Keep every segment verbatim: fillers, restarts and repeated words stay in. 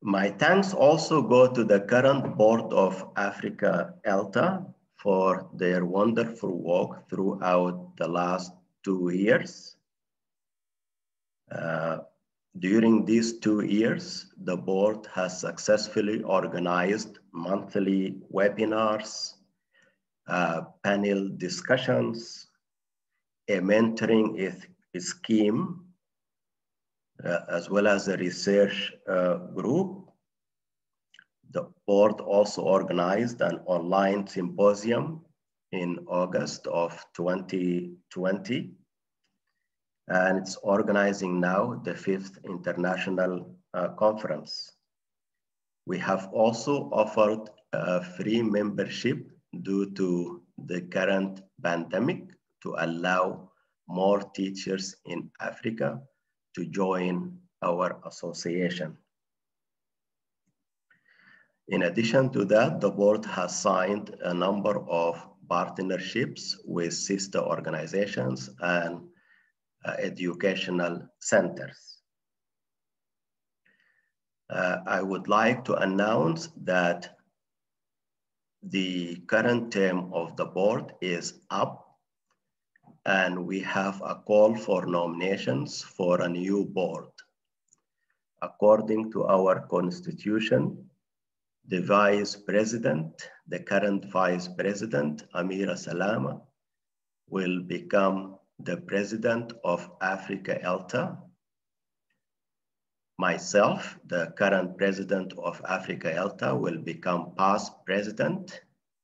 My thanks also go to the current board of Africa ELTA for their wonderful work throughout the last two years. Uh, during these two years, the board has successfully organized monthly webinars, uh, panel discussions, a mentoring scheme, uh, as well as a research uh, group. The board also organized an online symposium in August of twenty twenty. And it's organizing now the fifth international uh, conference. We have also offered a free membership due to the current pandemic to allow more teachers in Africa to join our association. In addition to that, the board has signed a number of partnerships with sister organizations and uh, educational centers. Uh, I would like to announce that the current term of the board is up, and we have a call for nominations for a new board. According to our constitution, the vice president, the current vice president, Amira Salama, will become the president of Africa ELTA. Myself, the current president of Africa ELTA, will become past president.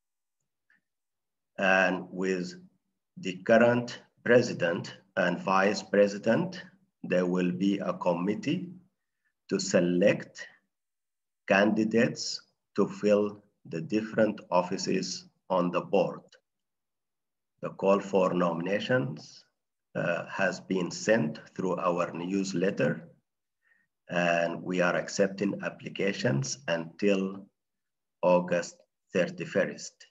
And with the current president and vice president, there will be a committee to select candidates to fill the different offices on the board. The call for nominations uh, has been sent through our newsletter, and we are accepting applications until August thirty-first.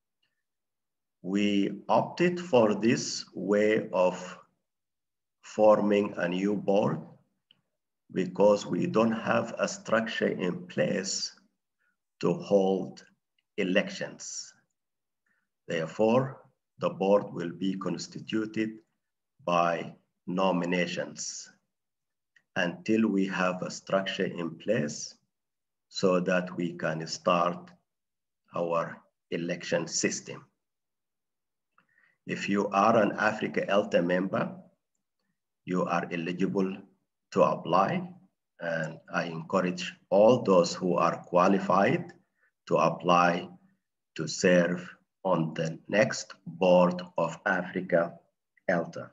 We opted for this way of forming a new board because we don't have a structure in place to hold elections. Therefore, the board will be constituted by nominations until we have a structure in place so that we can start our election system. If you are an Africa ELTA member, you are eligible to apply, and I encourage all those who are qualified to apply to serve on the next board of Africa ELTA.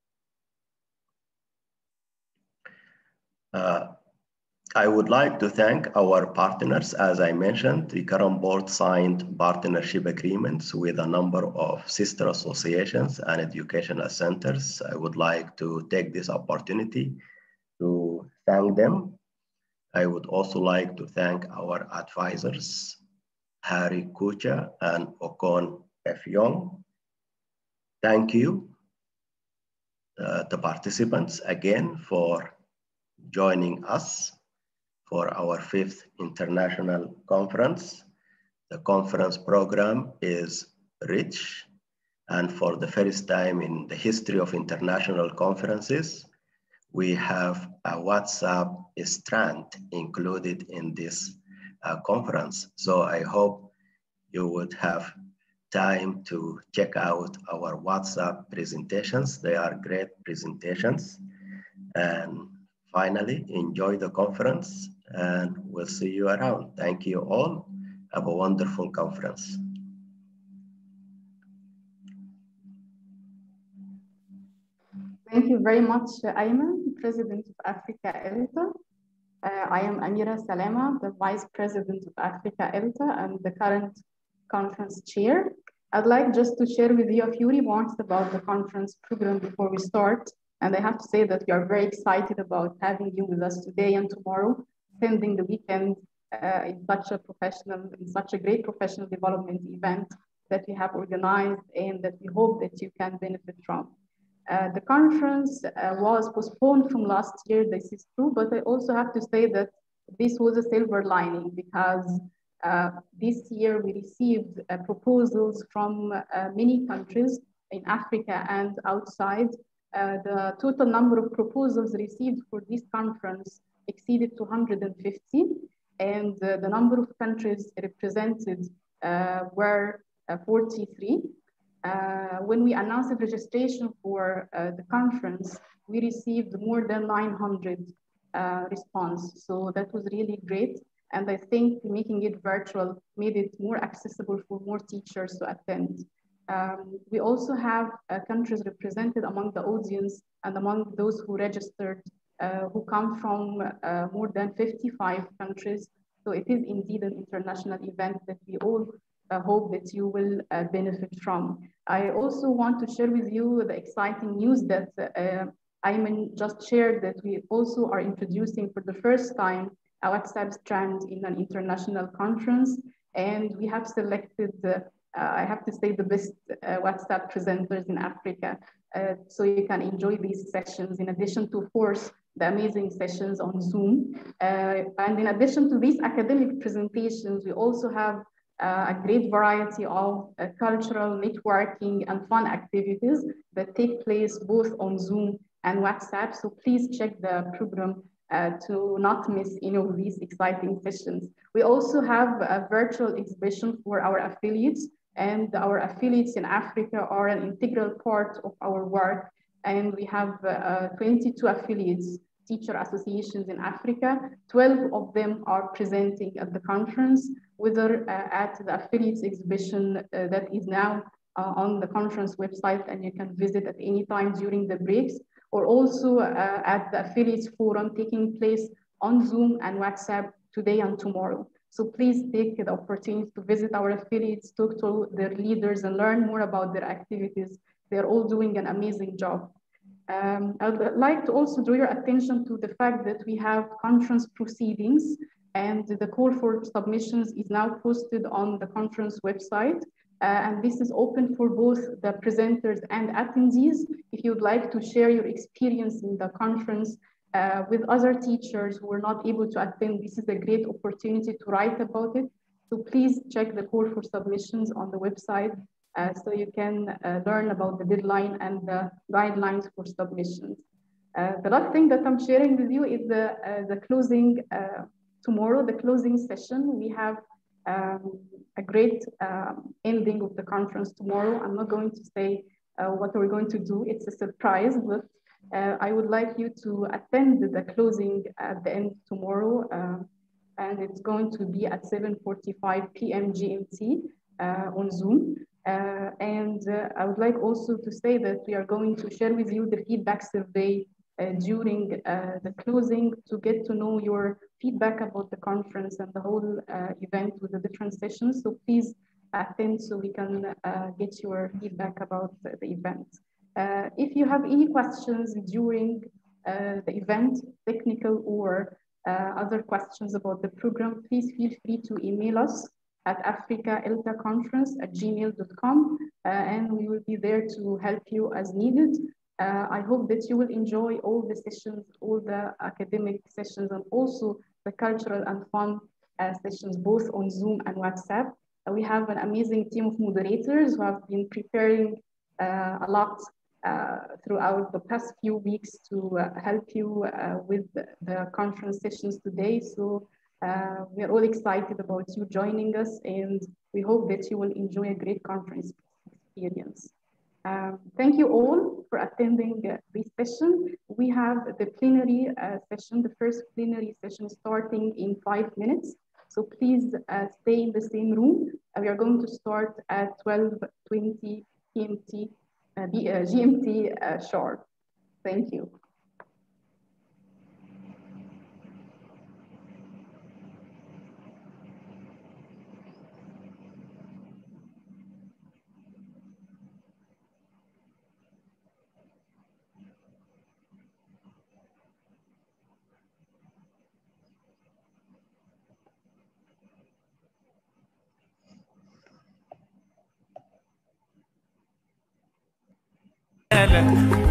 Uh, I would like to thank our partners. As I mentioned, the current board signed partnership agreements with a number of sister associations and educational centers. I would like to take this opportunity to thank them. I would also like to thank our advisors, Harry Kucha and Okon Efyong. Thank you, uh, the participants, again for joining us for our fifth international conference. The conference program is rich, and for the first time in the history of international conferences, we have a WhatsApp strand included in this uh, conference. So I hope you would have time to check out our WhatsApp presentations. They are great presentations. And finally, enjoy the conference, and we'll see you around. Thank you all. Have a wonderful conference. Thank you very much, Ayman, President of Africa ELTA. Uh, I am Amira Salama, the Vice President of Africa ELTA and the current conference chair. I'd like just to share with you a few remarks about the conference program before we start. And I have to say that we are very excited about having you with us today and tomorrow, spending the weekend uh, in such a professional, in such a great professional development event that we have organized and that we hope that you can benefit from. Uh, the conference uh, was postponed from last year, this is true, but I also have to say that this was a silver lining because uh, this year we received uh, proposals from uh, many countries in Africa and outside. Uh, the total number of proposals received for this conference exceeded two hundred fifty, and uh, the number of countries represented uh, were uh, forty-three. Uh, when we announced the registration for uh, the conference, we received more than nine hundred uh, responses. So that was really great. And I think making it virtual made it more accessible for more teachers to attend. Um, we also have uh, countries represented among the audience and among those who registered uh, who come from uh, more than fifty-five countries. So it is indeed an international event that we all uh, hope that you will uh, benefit from. I also want to share with you the exciting news that uh, Ayman just shared, that we also are introducing for the first time a WhatsApp strand in an international conference. And we have selected uh, Uh, I have to say the best uh, WhatsApp presenters in Africa. Uh, so you can enjoy these sessions in addition to, of course, the amazing sessions on Zoom. Uh, and in addition to these academic presentations, we also have uh, a great variety of uh, cultural, networking, and fun activities that take place both on Zoom and WhatsApp. So please check the program uh, to not miss any of these exciting sessions. We also have a virtual exhibition for our affiliates, and our affiliates in Africa are an integral part of our work. And we have uh, twenty-two affiliates, teacher associations in Africa. twelve of them are presenting at the conference, whether uh, at the affiliates exhibition uh, that is now uh, on the conference website, and you can visit at any time during the breaks, or also uh, at the affiliates forum taking place on Zoom and WhatsApp today and tomorrow. So please take the opportunity to visit our affiliates, talk to their leaders, and learn more about their activities. They're all doing an amazing job. Um, I would like to also draw your attention to the fact that we have conference proceedings, and the call for submissions is now posted on the conference website. Uh, and this is open for both the presenters and attendees. If you'd like to share your experience in the conference Uh, with other teachers who were not able to attend, this is a great opportunity to write about it. So please check the call for submissions on the website uh, so you can uh, learn about the deadline and the guidelines for submissions. Uh, the last thing that I'm sharing with you is the, uh, the closing uh, tomorrow, the closing session. We have um, a great um, ending of the conference tomorrow. I'm not going to say uh, what we're going to do. It's a surprise, but Uh, I would like you to attend the closing at the end tomorrow, uh, and it's going to be at seven forty-five p m G M T uh, on Zoom. Uh, and uh, I would like also to say that we are going to share with you the feedback survey uh, during uh, the closing to get to know your feedback about the conference and the whole uh, event with the different sessions. So please attend so we can uh, get your feedback about the event. Uh, if you have any questions during uh, the event, technical or uh, other questions about the program, please feel free to email us at africa elta conference at gmail dot com, uh, and we will be there to help you as needed. Uh, I hope that you will enjoy all the sessions, all the academic sessions, and also the cultural and fun uh, sessions, both on Zoom and WhatsApp. Uh, we have an amazing team of moderators who have been preparing uh, a lot Uh, throughout the past few weeks to uh, help you uh, with the, the conference sessions today. So uh, we are all excited about you joining us, and we hope that you will enjoy a great conference experience. Um, thank you all for attending uh, this session. We have the plenary uh, session, the first plenary session starting in five minutes. So please uh, stay in the same room. Uh, we are going to start at twelve twenty p m T. Uh, G M T uh, sharp. Thank you.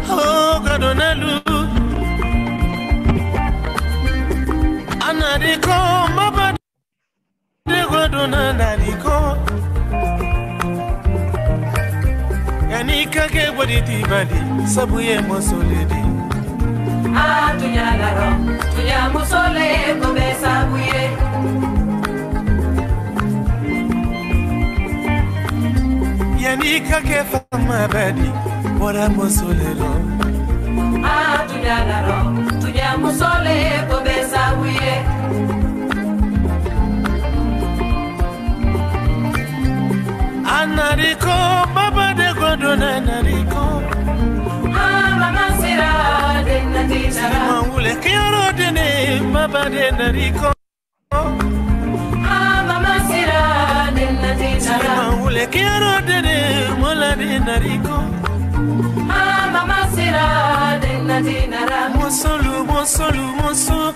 Oh, God, godona nariko yanika ke boditi badi sabuye mosoledi ah tunya laro tunya mosole ko be sabuye yanika ke fama badi bora mosolelo ah tunya laro tunya mosole ko be sabuye anariko baba de godona nariko ah mama sira de natinara mangule kioro de ne baba de nariko ah mama sira de natinara mangule kioro de ne mola de nariko ah mama sira de natinara mosolu mosolu mosolu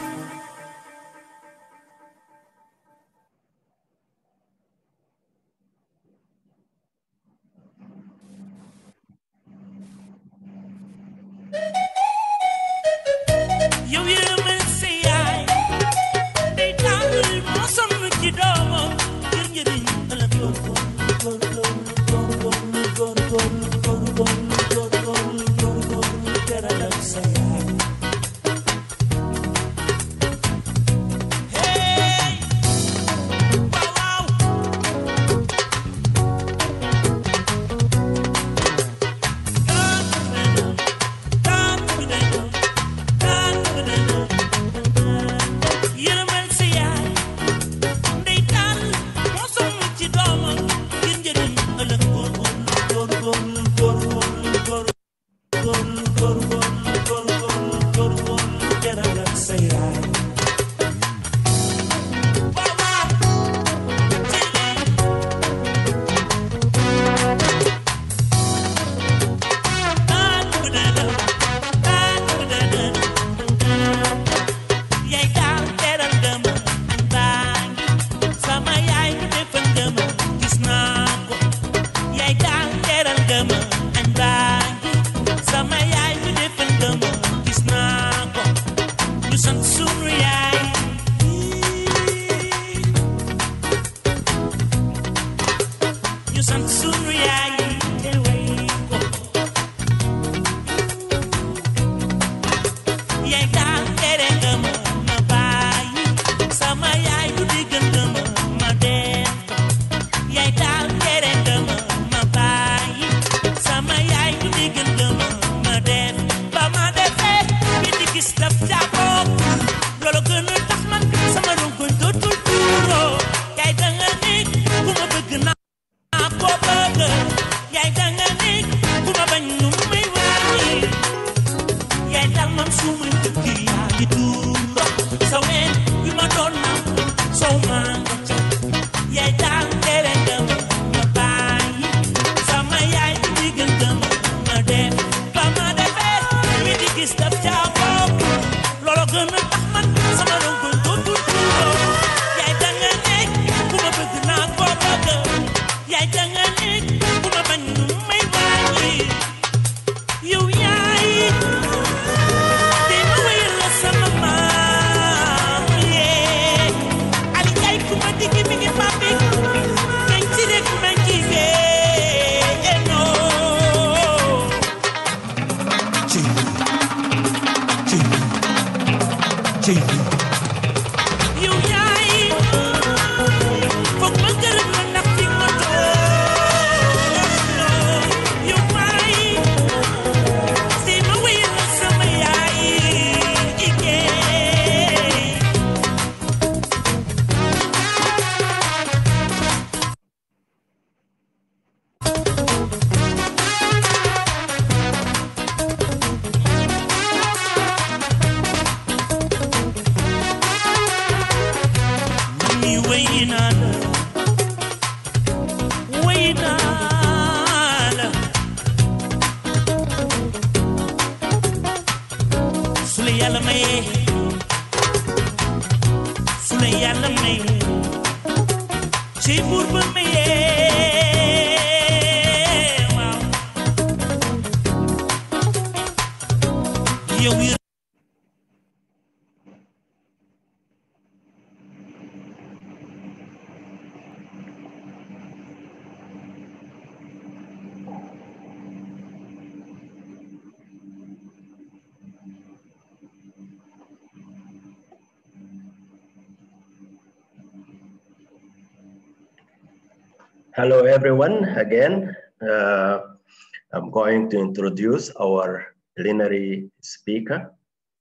Hello, everyone. Again, uh, I'm going to introduce our plenary speaker.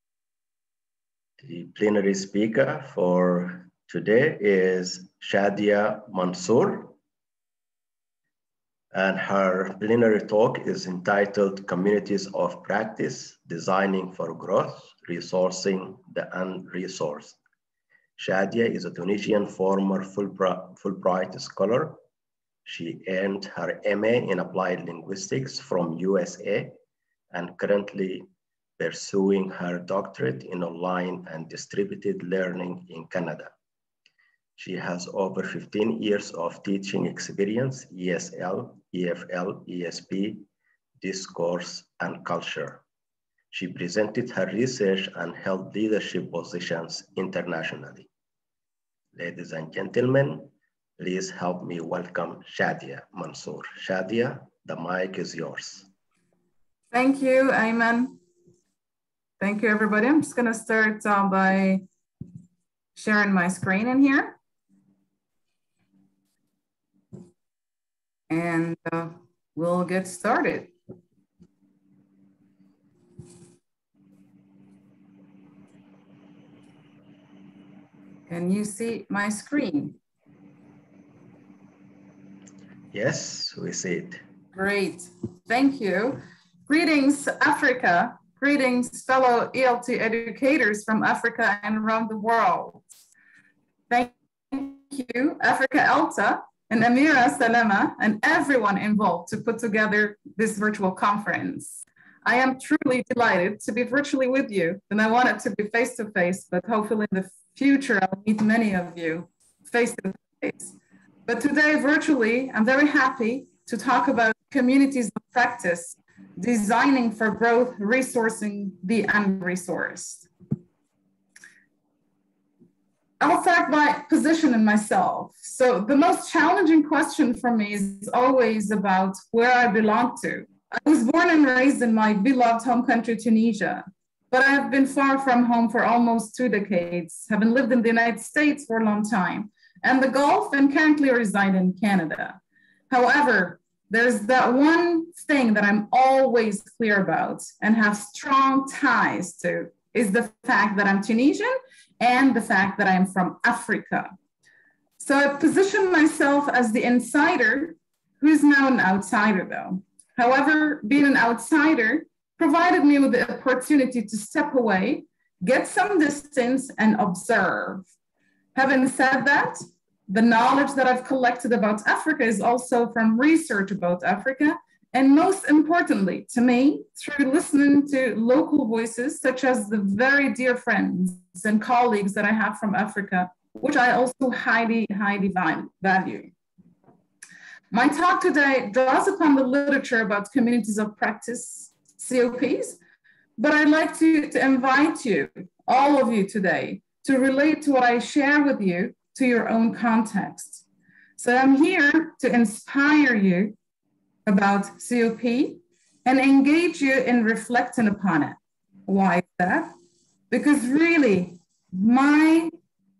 The plenary speaker for today is Chadia Mansour. And her plenary talk is entitled Communities of Practice, Designing for Growth, Resourcing the Unresourced. Chadia is a Tunisian former Fulbright scholar. She earned her M A in Applied Linguistics from U S A and currently pursuing her doctorate in online and distributed learning in Canada. She has over fifteen years of teaching experience, E S L, E F L, E S P, discourse, and culture. She presented her research and held leadership positions internationally. Ladies and gentlemen, please help me welcome Chadia Mansour. Chadia, the mic is yours. Thank you, Ayman. Thank you, everybody. I'm just gonna start uh, by sharing my screen in here. And uh, we'll get started. Can you see my screen? Yes, we see it. Great, thank you. Greetings, Africa. Greetings, fellow E L T educators from Africa and around the world. Thank you, Africa ELTA, and Amira Salama, and everyone involved to put together this virtual conference. I am truly delighted to be virtually with you, and I want it to be face-to-face, but hopefully in the future, I'll meet many of you face-to-face. But today, virtually, I'm very happy to talk about communities of practice, designing for growth, resourcing the unresourced. I'll start by positioning myself. So the most challenging question for me is always about where I belong to. I was born and raised in my beloved home country, Tunisia, but I have been far from home for almost two decades, having lived in the United States for a long time, and the Gulf, and currently reside in Canada. However, there's that one thing that I'm always clear about and have strong ties to is the fact that I'm Tunisian and the fact that I'm from Africa. So I position myself as the insider who's now an outsider though. However, being an outsider provided me with the opportunity to step away, get some distance and observe. Having said that, the knowledge that I've collected about Africa is also from research about Africa, and most importantly to me, through listening to local voices, such as the very dear friends and colleagues that I have from Africa, which I also highly, highly value. My talk today draws upon the literature about communities of practice, C O Ps, but I'd like to, to invite you, all of you today, to relate to what I share with you to your own context. So I'm here to inspire you about C O P and engage you in reflecting upon it. Why is that? Because really, my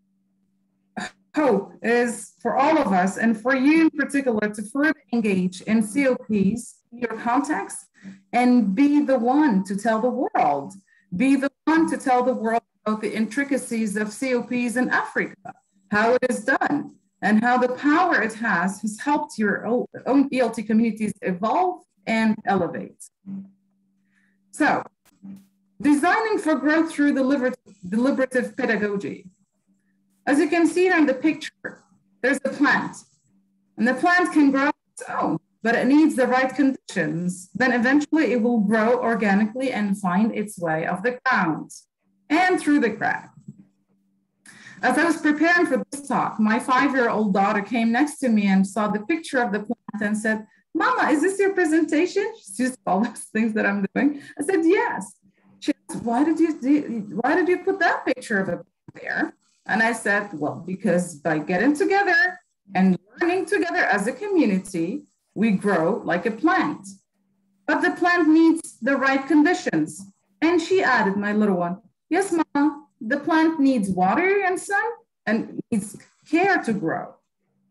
hope is for all of us and for you in particular to further engage in C O Ps in your context and be the one to tell the world, be the one to tell the world about the intricacies of C O Ps in Africa, how it is done, and how the power it has has helped your own E L T communities evolve and elevate. So, designing for growth through deliberative, deliberative pedagogy. As you can see in the picture, there's a plant, and the plant can grow on its own, but it needs the right conditions. Then eventually it will grow organically and find its way off the ground and through the crack. As I was preparing for this talk, my five-year-old daughter came next to me and saw the picture of the plant and said, "Mama, is this your presentation?" She's used to all those things that I'm doing. I said, "Yes." She asked, why did you do, why did you put that picture of it there? And I said, well, because by getting together and learning together as a community, we grow like a plant. But the plant needs the right conditions. And she added, my little one, "Yes, Mama, the plant needs water and sun and needs care to grow."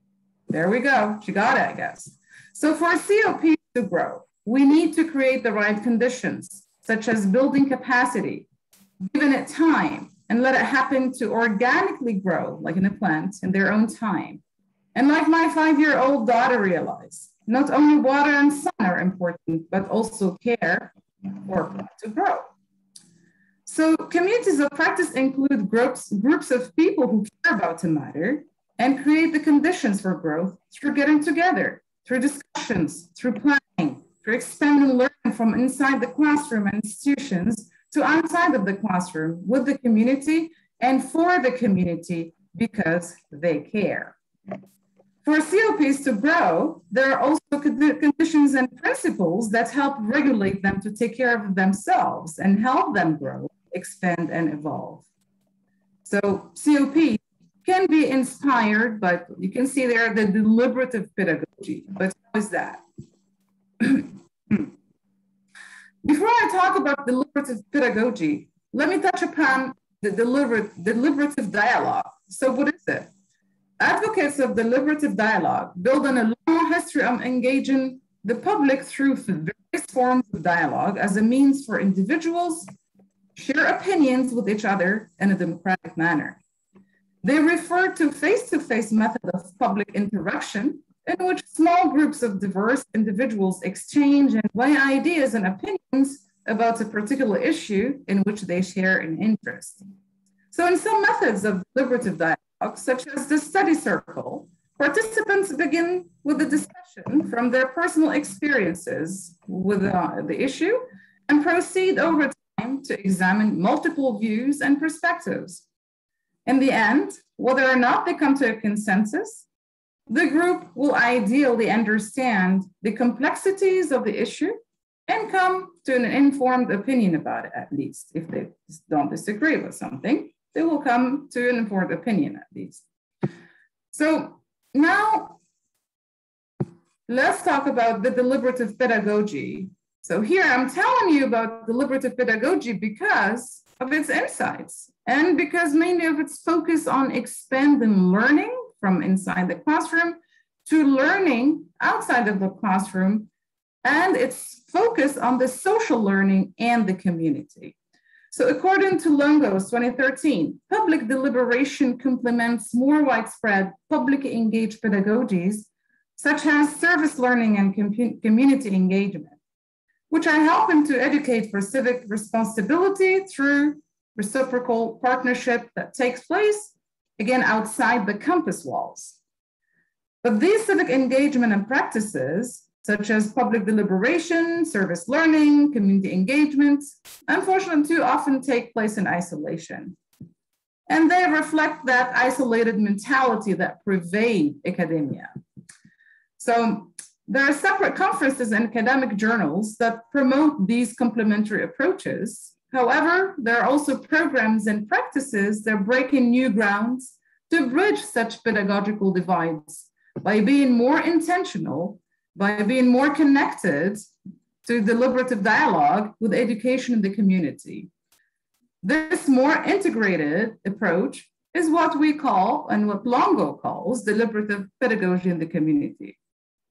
There we go. She got it, I guess. So for C O P to grow, we need to create the right conditions, such as building capacity, giving it time, and let it happen to organically grow, like in a plant, in their own time. And like my five-year-old daughter realized, not only water and sun are important, but also care for a plant to grow. So communities of practice include groups, groups of people who care about the matter and create the conditions for growth through getting together, through discussions, through planning, through expanding learning from inside the classroom and institutions to outside of the classroom with the community and for the community because they care. For C O Ps to grow, there are also conditions and principles that help regulate them to take care of themselves and help them grow, expand, and evolve. So C O P can be inspired, but you can see there the deliberative pedagogy. But how is that? Before I talk about deliberative pedagogy, let me touch upon the deliber deliberative dialogue. So what is it? Advocates of deliberative dialogue build on a long history of engaging the public through various forms of dialogue as a means for individuals to share opinions with each other in a democratic manner. They refer to face-to-face method of public interaction in which small groups of diverse individuals exchange and weigh ideas and opinions about a particular issue in which they share an interest. So in some methods of deliberative dialogue, such as the study circle, participants begin with a discussion from their personal experiences with uh, the issue and proceed over time to examine multiple views and perspectives. In the end, whether or not they come to a consensus, the group will ideally understand the complexities of the issue and come to an informed opinion about it, at least. If they don't disagree with something, they will come to an informed opinion, at least. So now, let's talk about the deliberative pedagogy. So here I'm telling you about deliberative pedagogy because of its insights and because mainly of its focus on expanding learning from inside the classroom to learning outside of the classroom, and its focus on the social learning and the community. So according to Longos twenty thirteen, public deliberation complements more widespread publicly engaged pedagogies, such as service learning and com community engagement, which are helping to educate for civic responsibility through reciprocal partnership that takes place, again, outside the campus walls. But these civic engagement and practices, such as public deliberation, service learning, community engagement, unfortunately too often take place in isolation. And they reflect that isolated mentality that pervades academia. So there are separate conferences and academic journals that promote these complementary approaches. However, there are also programs and practices that break in new grounds to bridge such pedagogical divides by being more intentional, by being more connected to deliberative dialogue with education in the community. This more integrated approach is what we call, and what Longo calls, deliberative pedagogy in the community.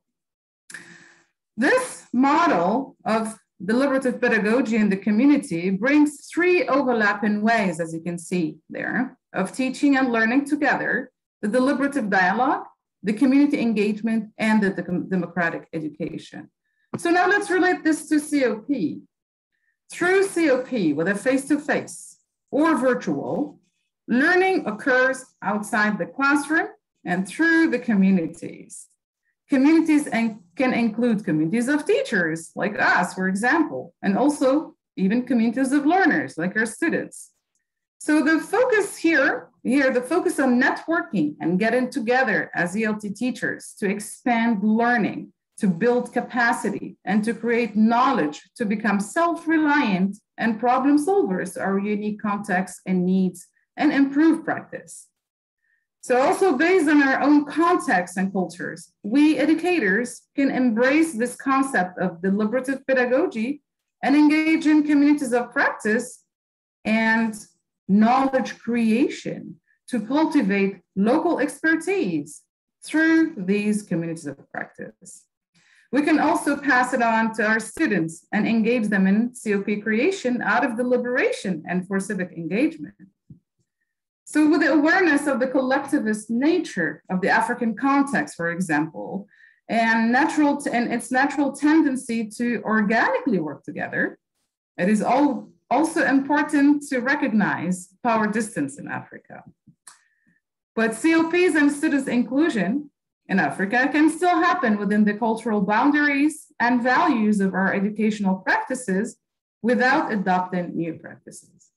This model of deliberative pedagogy in the community brings three overlapping ways, as you can see there, of teaching and learning together: the deliberative dialogue, the community engagement, and the democratic education. So now let's relate this to C O P. Through C O P, whether face-to-face or virtual, learning occurs outside the classroom and through the communities. Communities can include communities of teachers, like us, for example, and also even communities of learners, like our students. So the focus here, here, the focus on networking and getting together as E L T teachers to expand learning, to build capacity, and to create knowledge to become self-reliant and problem solvers are unique contexts and needs and improve practice. So also based on our own contexts and cultures, we educators can embrace this concept of deliberative pedagogy and engage in communities of practice and knowledge creation to cultivate local expertise through these communities of practice. We can also pass it on to our students and engage them in C O P creation out of deliberation and for civic engagement. So with the awareness of the collectivist nature of the African context, for example, and, natural and its natural tendency to organically work together, it is all also important to recognize power distance in Africa. But C O Ps and students' inclusion in Africa can still happen within the cultural boundaries and values of our educational practices without adopting new practices.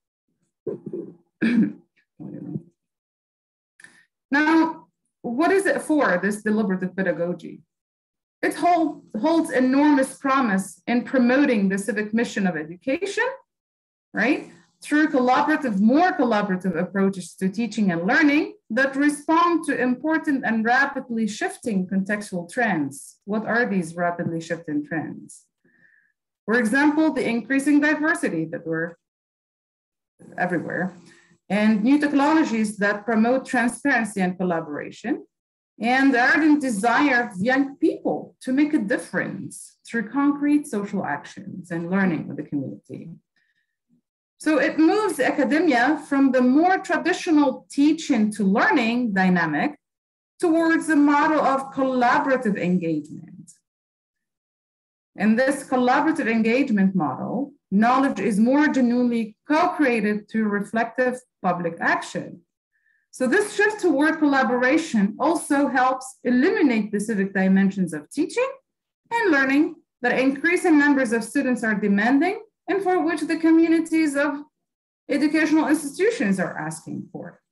Now, what is it for, this deliberative pedagogy? It hold, holds enormous promise in promoting the civic mission of education, right? Through collaborative, more collaborative approaches to teaching and learning that respond to important and rapidly shifting contextual trends. What are these rapidly shifting trends? For example, the increasing diversity that we're everywhere, and new technologies that promote transparency and collaboration, and the ardent desire of young people to make a difference through concrete social actions and learning with the community. So it moves academia from the more traditional teaching to learning dynamic towards a model of collaborative engagement. In this collaborative engagement model, knowledge is more genuinely co-created through reflective public action. So this shift toward collaboration also helps eliminate the civic dimensions of teaching and learning that increasing numbers of students are demanding and for which the communities of educational institutions are asking for.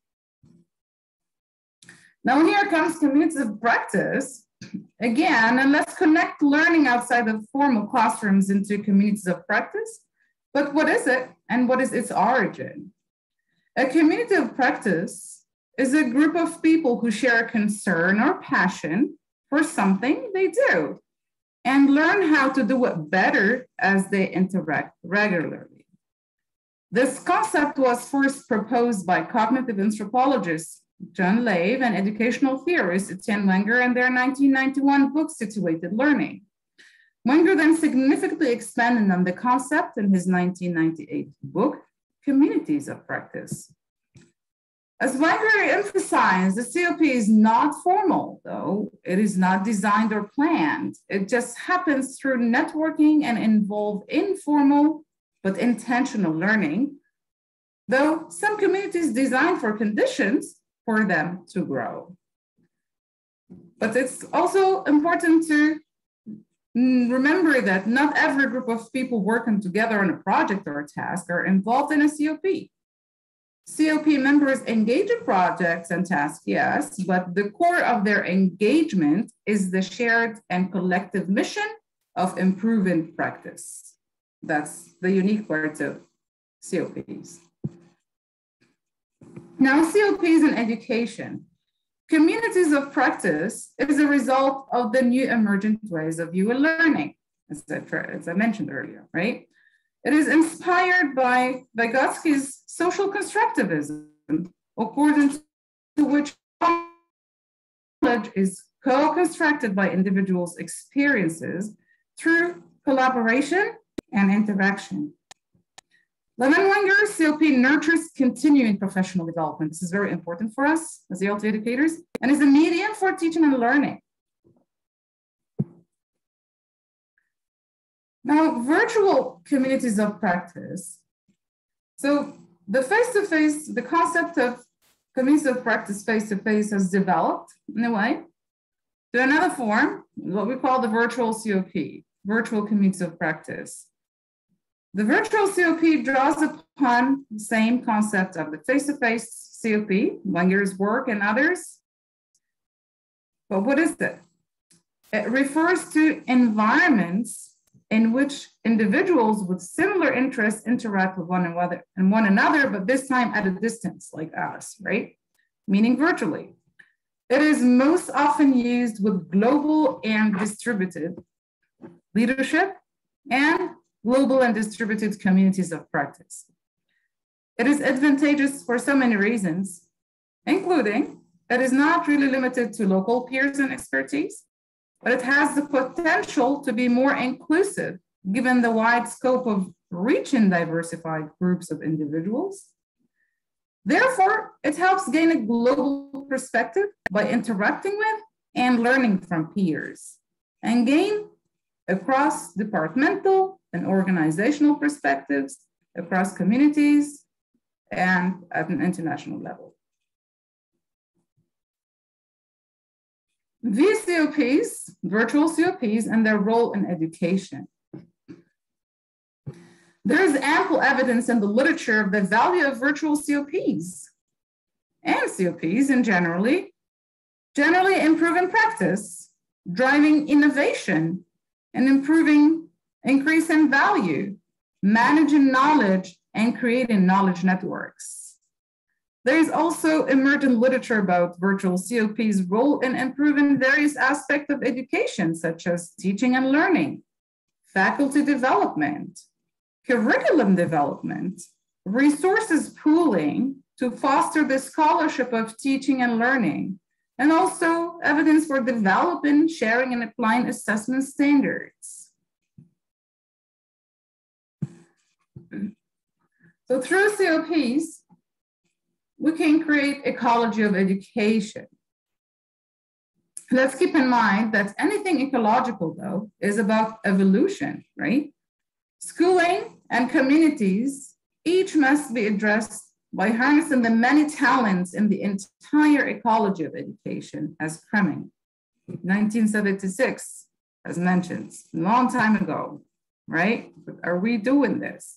Now here comes communities of practice. Again, and let's connect learning outside of formal classrooms into communities of practice. But what is it and what is its origin? A community of practice is a group of people who share a concern or passion for something they do and learn how to do it better as they interact regularly. This concept was first proposed by cognitive anthropologists John Lave and educational theorist Etienne Wenger in their nineteen ninety-one book, Situated Learning. Wenger then significantly expanded on the concept in his nineteen ninety-eight book, Communities of Practice. As Wenger emphasized, the C O P is not formal, though. It is not designed or planned. It just happens through networking and involve informal but intentional learning, though some communities design for conditions for them to grow. But it's also important to remember that not every group of people working together on a project or a task are involved in a C O P. C O P members engage in projects and tasks, yes, but the core of their engagement is the shared and collective mission of improving practice. That's the unique part of C O Ps. Now, C O Ps in education. Communities of practice is a result of the new emergent ways of view and learning, as I, as I mentioned earlier, right? It is inspired by Vygotsky's social constructivism, according to which knowledge is co-constructed by individuals' experiences through collaboration and interaction. Levin Wenger's C O P nurtures continuing professional development. This is very important for us as E L T educators and is a medium for teaching and learning. Now, virtual communities of practice. So the face-to-face, the concept of communities of practice face-to-face has developed in a way to another form, what we call the virtual C O P, virtual communities of practice. The virtual C O P draws upon the same concept of the face-to-face C O P, Wenger's work and others. But what is it? It refers to environments in which individuals with similar interests interact with one another, and one another, but this time at a distance, like us, right? Meaning virtually. It is most often used with global and distributed leadership and global and distributed communities of practice. It is advantageous for so many reasons, including that is not really limited to local peers and expertise, but it has the potential to be more inclusive given the wide scope of reaching diversified groups of individuals. Therefore, it helps gain a global perspective by interacting with and learning from peers, and gain across departmental and organizational perspectives, across communities, and at an international level. V C O Ps, virtual C O Ps, and their role in education. There is ample evidence in the literature of the value of virtual C O Ps and C O Ps in generally, generally improving practice, driving innovation, and improving, increasing value, managing knowledge, and creating knowledge networks. There is also emergent literature about virtual C O P's role in improving various aspects of education, such as teaching and learning, faculty development, curriculum development, resources pooling to foster the scholarship of teaching and learning, and also evidence for developing, sharing, and applying assessment standards. So through C O Ps, we can create ecology of education. Let's keep in mind that anything ecological, though, is about evolution, right? Schooling and communities each must be addressed by harnessing the many talents in the entire ecology of education, as Kremming, nineteen seventy-six, as mentioned, a long time ago, right? But are we doing this?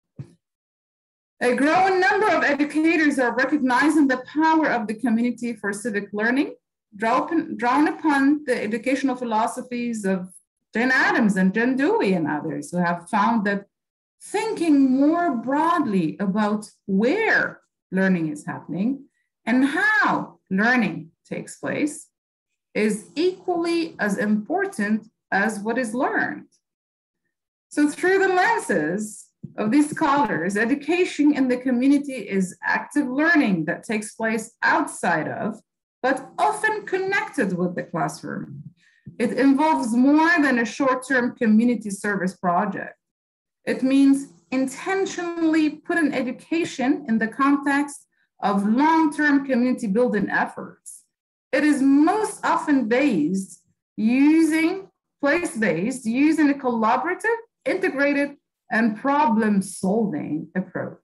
A growing number of educators are recognizing the power of the community for civic learning, drawn, drawn upon the educational philosophies of Jane Addams and Jen Dewey and others, who have found that thinking more broadly about where learning is happening and how learning takes place is equally as important as what is learned. So through the lenses of these scholars, education in the community is active learning that takes place outside of, but often connected with the classroom. It involves more than a short-term community service project. It means intentionally putting education in the context of long-term community building efforts. It is most often based using, place-based, using a collaborative, integrated, and problem-solving approach.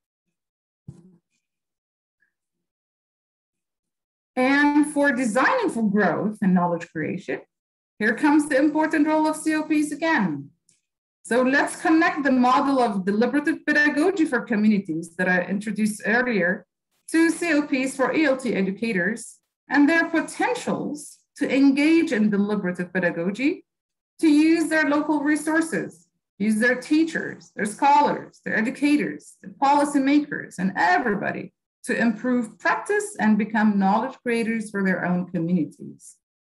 And for designing for growth and knowledge creation, here comes the important role of C O Ps again. So let's connect the model of deliberative pedagogy for communities that I introduced earlier to C O Ps for E L T educators and their potentials to engage in deliberative pedagogy, to use their local resources, use their teachers, their scholars, their educators, the policymakers, and everybody to improve practice and become knowledge creators for their own communities.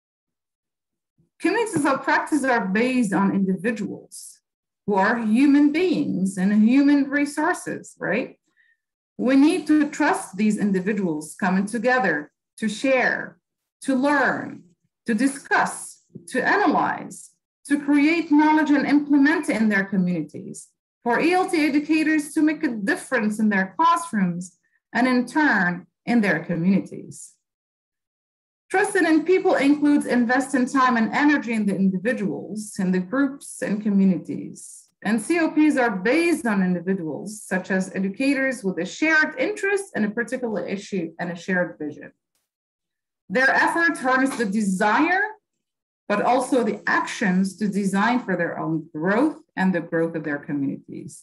Communities of practice are based on individuals who are human beings and human resources, right? We need to trust these individuals coming together to share, to learn, to discuss, to analyze, to create knowledge and implement it in their communities, for E L T educators to make a difference in their classrooms and in turn in their communities. Trusting in people includes investing time and energy in the individuals, in the groups and communities. And C O Ps are based on individuals, such as educators with a shared interest in a particular issue and a shared vision. Their efforts harness the desire, but also the actions to design for their own growth and the growth of their communities.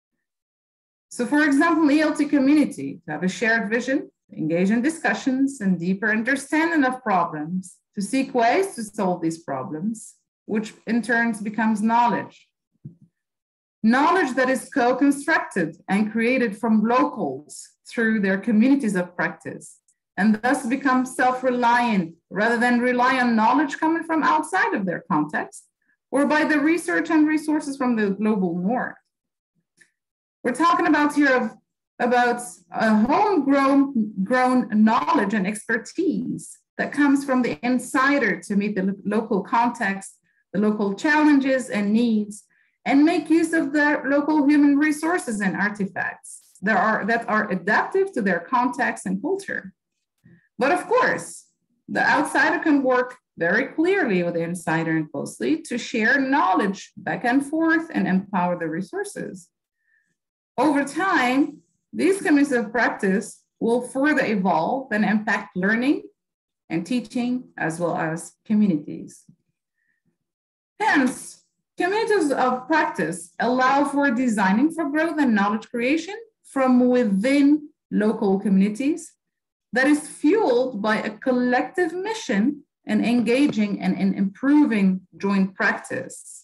So for example, in E L T community, to have a shared vision, engage in discussions and deeper understanding of problems, to seek ways to solve these problems, which in turn becomes knowledge. Knowledge that is co-constructed and created from locals through their communities of practice, and thus become self-reliant rather than rely on knowledge coming from outside of their context or by the research and resources from the global north. We're talking about here of about a homegrown grown knowledge and expertise that comes from the insider to meet the local context, the local challenges and needs, and make use of their local human resources and artifacts that are, that are adaptive to their context and culture. But of course, the outsider can work very clearly with the insider and closely to share knowledge back and forth and empower the resources. Over time, these communities of practice will further evolve and impact learning and teaching as well as communities. Hence, communities of practice allow for designing for growth and knowledge creation from within local communities that is fueled by a collective mission and engaging and in improving joint practice.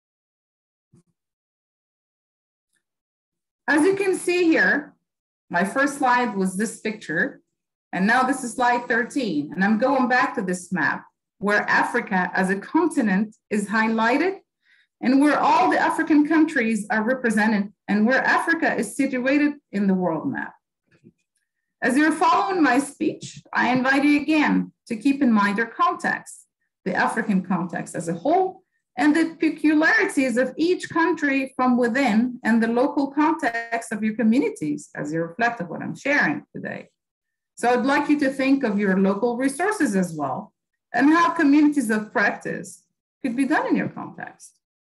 As you can see here, my first slide was this picture, and now this is slide thirteen, and I'm going back to this map where Africa as a continent is highlighted and where all the African countries are represented and where Africa is situated in the world map. As you're following my speech, I invite you again to keep in mind our context, the African context as a whole, and the peculiarities of each country from within and the local context of your communities as you reflect on what I'm sharing today. So I'd like you to think of your local resources as well and how communities of practice could be done in your context.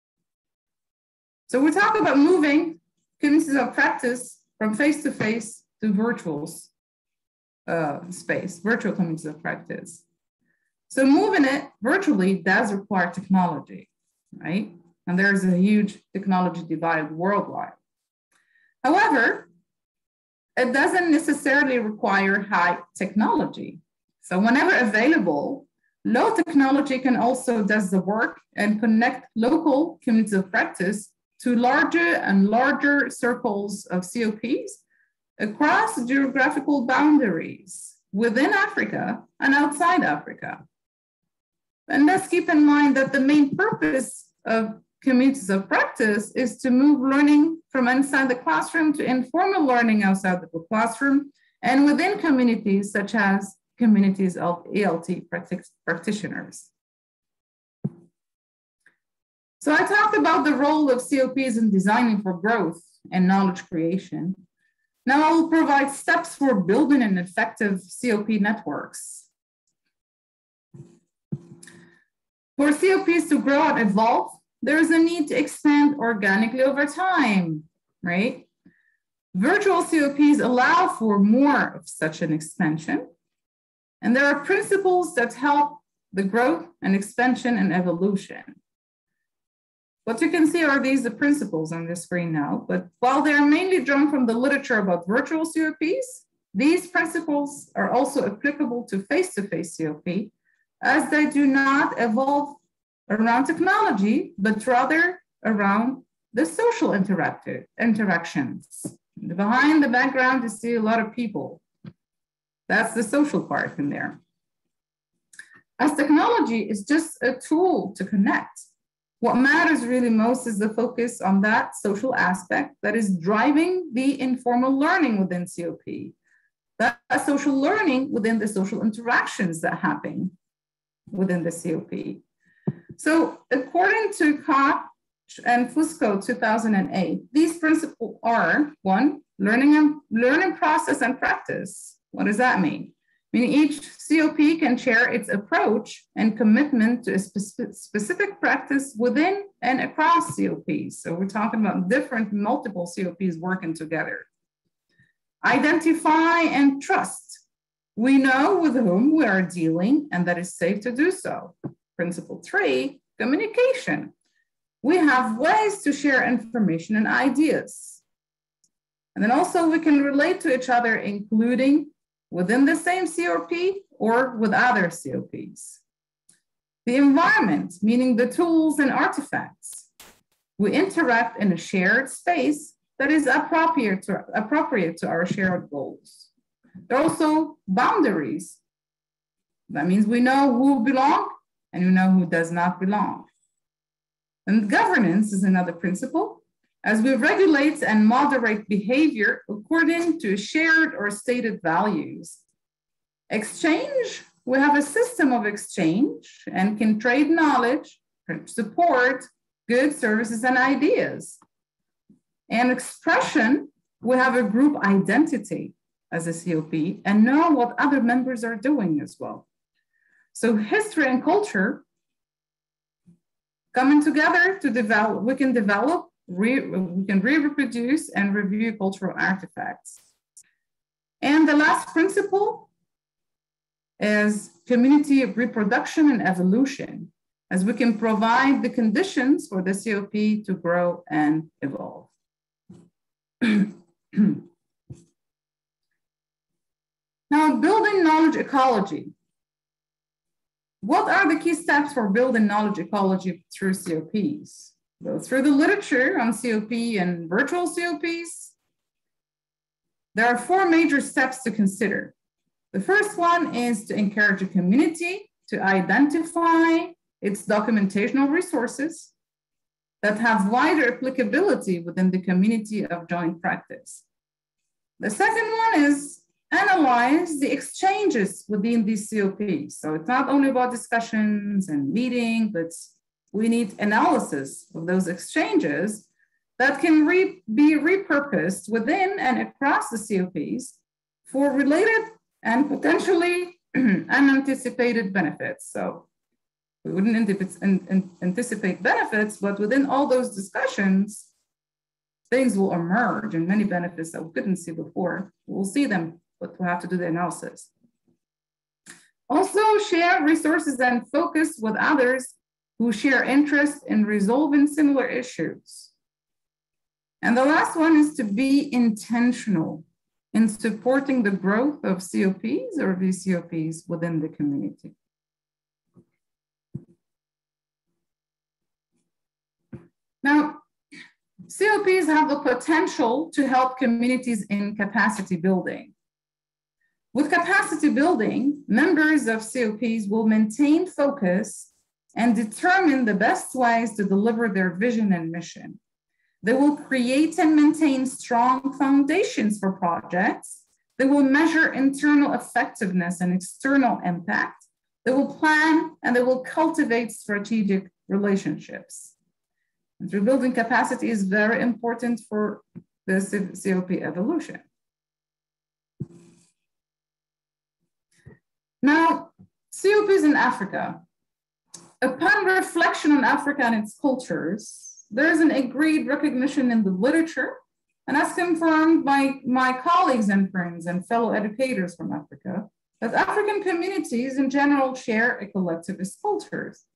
So we're talking about moving communities of practice from face-to-face to virtual uh, space, virtual communities of practice. So moving it virtually does require technology, right? And there's a huge technology divide worldwide. However, it doesn't necessarily require high technology. So whenever available, low technology can also does the work and connect local communities of practice to larger and larger circles of C O Ps across geographical boundaries within Africa and outside Africa. And let's keep in mind that the main purpose of communities of practice is to move learning from inside the classroom to informal learning outside the classroom and within communities such as communities of E L T practitioners. So I talked about the role of C O Ps in designing for growth and knowledge creation. Now I will provide steps for building an effective C O P networks. For C O Ps to grow and evolve, there is a need to expand organically over time, right? Virtual C O Ps allow for more of such an expansion. And there are principles that help the growth and expansion and evolution. What you can see are these the principles on the screen now, but while they're mainly drawn from the literature about virtual C O Ps, these principles are also applicable to face-to-face C O P, as they do not evolve around technology, but rather around the social interactive interactions. Behind the background, you see a lot of people. That's the social part in there. As technology is just a tool to connect, what matters really most is the focus on that social aspect that is driving the informal learning within C O P, that social learning within the social interactions that happen within the C O P. So according to Koch and Fusco two thousand eight, these principles are one, learning and learning process and practice. What does that mean? I mean, each C O P can share its approach and commitment to a specific, specific practice within and across C O Ps. So we're talking about different multiple C O Ps working together. Identify and trust. We know with whom we are dealing and that it's safe to do so. Principle three, communication. We have ways to share information and ideas. And then also we can relate to each other, including within the same C O P or with other C O Ps. The environment, meaning the tools and artifacts. We interact in a shared space that is appropriate to, appropriate to our shared goals. There are also boundaries. That means we know who belong and we know who does not belong. And governance is another principle. as we regulate and moderate behavior according to shared or stated values. Exchange, we have a system of exchange and can trade knowledge, support, goods, services, and ideas. And expression, we have a group identity as a C O P and know what other members are doing as well. So history and culture coming together to develop, we can develop, re, we can re-reproduce and review cultural artifacts. And the last principle is community reproduction and evolution, as we can provide the conditions for the C O P to grow and evolve. Now, building knowledge ecology. What are the key steps for building knowledge ecology through C O Ps? Well, through the literature on C O P and virtual C O Ps, there are four major steps to consider. The first one is to encourage a community to identify its documentational resources that have wider applicability within the community of joint practice. The second one is analyze the exchanges within these C O Ps. So it's not only about discussions and meetings, but we need analysis of those exchanges that can re be repurposed within and across the C O Ps for related and potentially unanticipated benefits. So we wouldn't anticipate benefits, but within all those discussions, things will emerge and many benefits that we couldn't see before. We'll see them, but we'll have to do the analysis. Also, share resources and focus with others who share interest in resolving similar issues. And the last one is to be intentional in supporting the growth of C O Ps or V C O Ps within the community. Now, C O Ps have the potential to help communities in capacity building. With capacity building, members of C O Ps will maintain focus and determine the best ways to deliver their vision and mission. They will create and maintain strong foundations for projects. They will measure internal effectiveness and external impact. They will plan and they will cultivate strategic relationships. And through building capacity is very important for the C O P evolution. Now, C O Ps in Africa. Upon reflection on Africa and its cultures, there is an agreed recognition in the literature, and as confirmed by my colleagues and friends and fellow educators from Africa, that African communities in general share a collectivist cultures.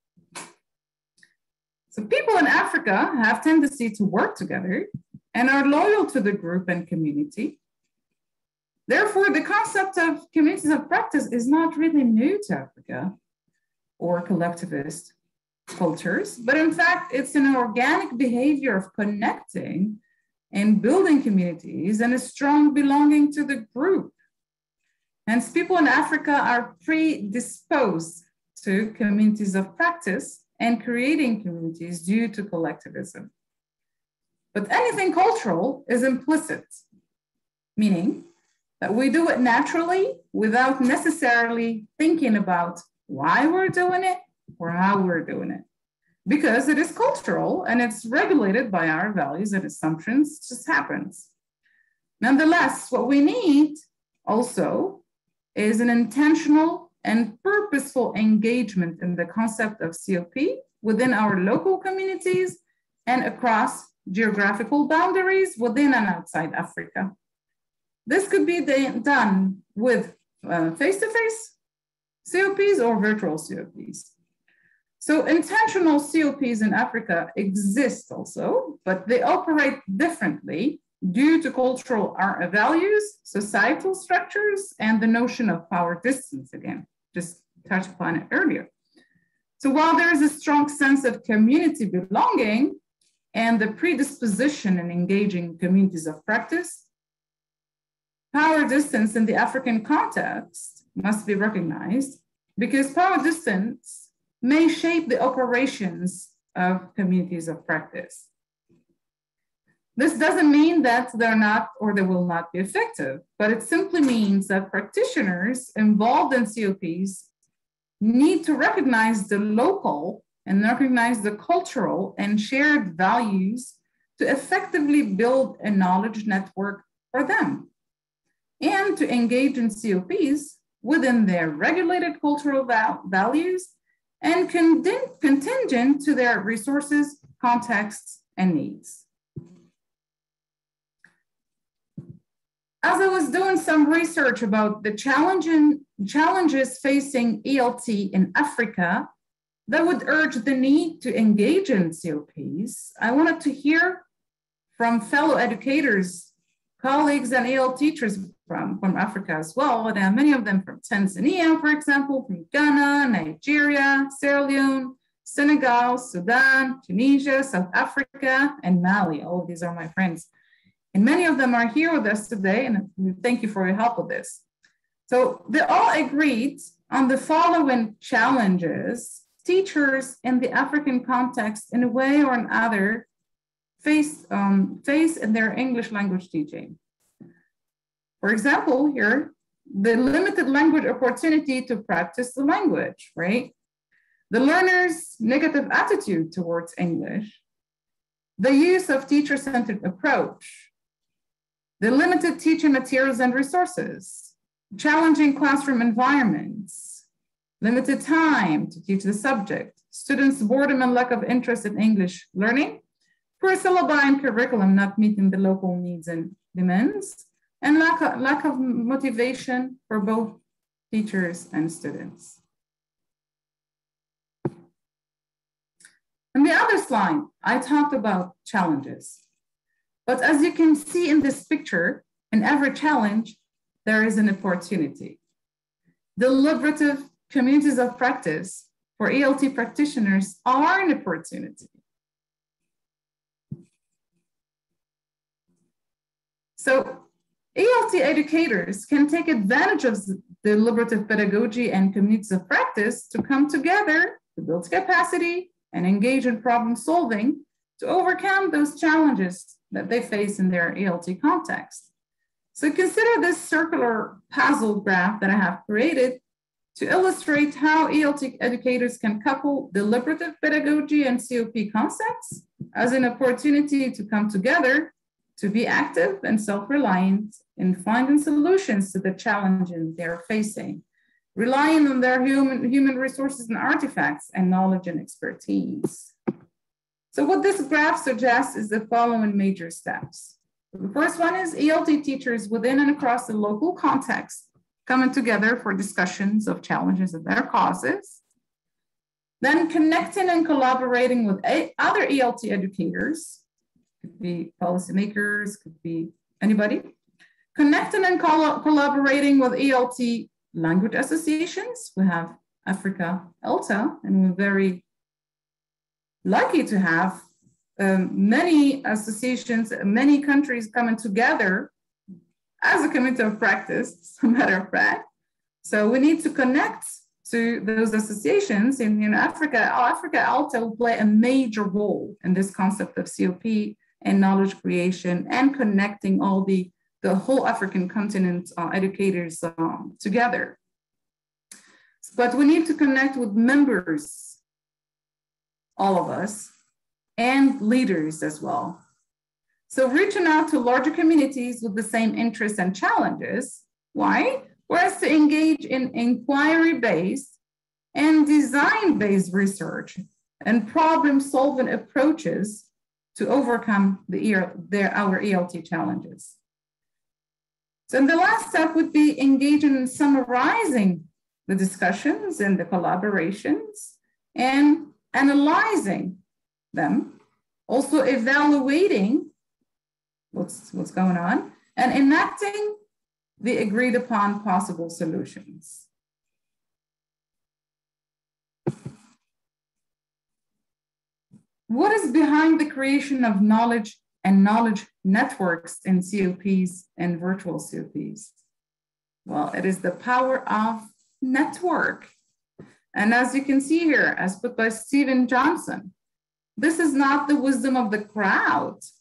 So people in Africa have tendency to work together and are loyal to the group and community. Therefore, the concept of communities of practice is not really new to Africa or collectivist cultures, but in fact, it's an organic behavior of connecting and building communities and a strong belonging to the group. Hence, people in Africa are predisposed to communities of practice and creating communities due to collectivism. But anything cultural is implicit, meaning that we do it naturally without necessarily thinking about why we're doing it or how we're doing it, because it is cultural and it's regulated by our values and assumptions. It just happens. Nonetheless, what we need also is an intentional and purposeful engagement in the concept of C O P within our local communities and across geographical boundaries within and outside Africa. This could be done with uh, face-to-face C O Ps or virtual C O Ps. So intentional C O Ps in Africa exist also, but they operate differently due to cultural values, societal structures, and the notion of power distance, again, just touched upon it earlier. So while there is a strong sense of community belonging and the predisposition in engaging communities of practice, power distance in the African context must be recognized because power distance may shape the operations of communities of practice. This doesn't mean that they're not or they will not be effective, but it simply means that practitioners involved in C O Ps need to recognize the local and recognize the cultural and shared values to effectively build a knowledge network for them, and to engage in C O Ps within their regulated cultural val values and contingent to their resources, contexts, and needs. As I was doing some research about the challenging, challenges facing E L T in Africa that would urge the need to engage in C O Ps, I wanted to hear from fellow educators, colleagues, and E L teachers from, from Africa as well. And many of them from Tanzania, for example, from Ghana, Nigeria, Sierra Leone, Senegal, Sudan, Tunisia, South Africa, and Mali. All of these are my friends. And many of them are here with us today, and thank you for your help with this. So they all agreed on the following challenges teachers in the African context in a way or another face, um, face in their English language teaching. For example, here, the limited language opportunity to practice the language, right? The learner's negative attitude towards English, the use of teacher-centered approach, the limited teaching materials and resources, challenging classroom environments, limited time to teach the subject, students' boredom and lack of interest in English learning, poor syllabi and curriculum not meeting the local needs and demands, and lack of, lack of motivation for both teachers and students. On the other slide, I talked about challenges. But as you can see in this picture, in every challenge, there is an opportunity. Deliberative communities of practice for E L T practitioners are an opportunity. So E L T educators can take advantage of deliberative pedagogy and communities of practice to come together to build capacity and engage in problem solving to overcome those challenges that they face in their E L T context. So consider this circular puzzle graph that I have created to illustrate how E L T educators can couple deliberative pedagogy and C O P concepts as an opportunity to come together to be active and self-reliant in finding solutions to the challenges they're facing, relying on their human, human resources and artifacts and knowledge and expertise. So what this graph suggests is the following major steps. The first one is E L T teachers within and across the local context coming together for discussions of challenges and their causes. Then connecting and collaborating with other E L T educators, could be policymakers, could be anybody. Connecting and coll collaborating with E L T language associations. We have Africa ELTA, and we're very lucky to have um, many associations, many countries coming together as a community of practice, as a matter of fact. So we need to connect to those associations in, in Africa. Africa ELTA will play a major role in this concept of C O P and knowledge creation and connecting all the, the whole African continent uh, educators um, together. But we need to connect with members, all of us, and leaders as well. So reaching out to larger communities with the same interests and challenges. Why? Whereas to engage in inquiry-based and design-based research and problem-solving approaches to overcome the, their, our E L T challenges. So the last step would be engaging in summarizing the discussions and the collaborations and analyzing them, also evaluating what's, what's going on, and enacting the agreed upon possible solutions. What is behind the creation of knowledge and knowledge networks in C O Ps and virtual C O Ps? Well, it is the power of network. And as you can see here, as put by Stephen Johnson, this is not the wisdom of the crowd,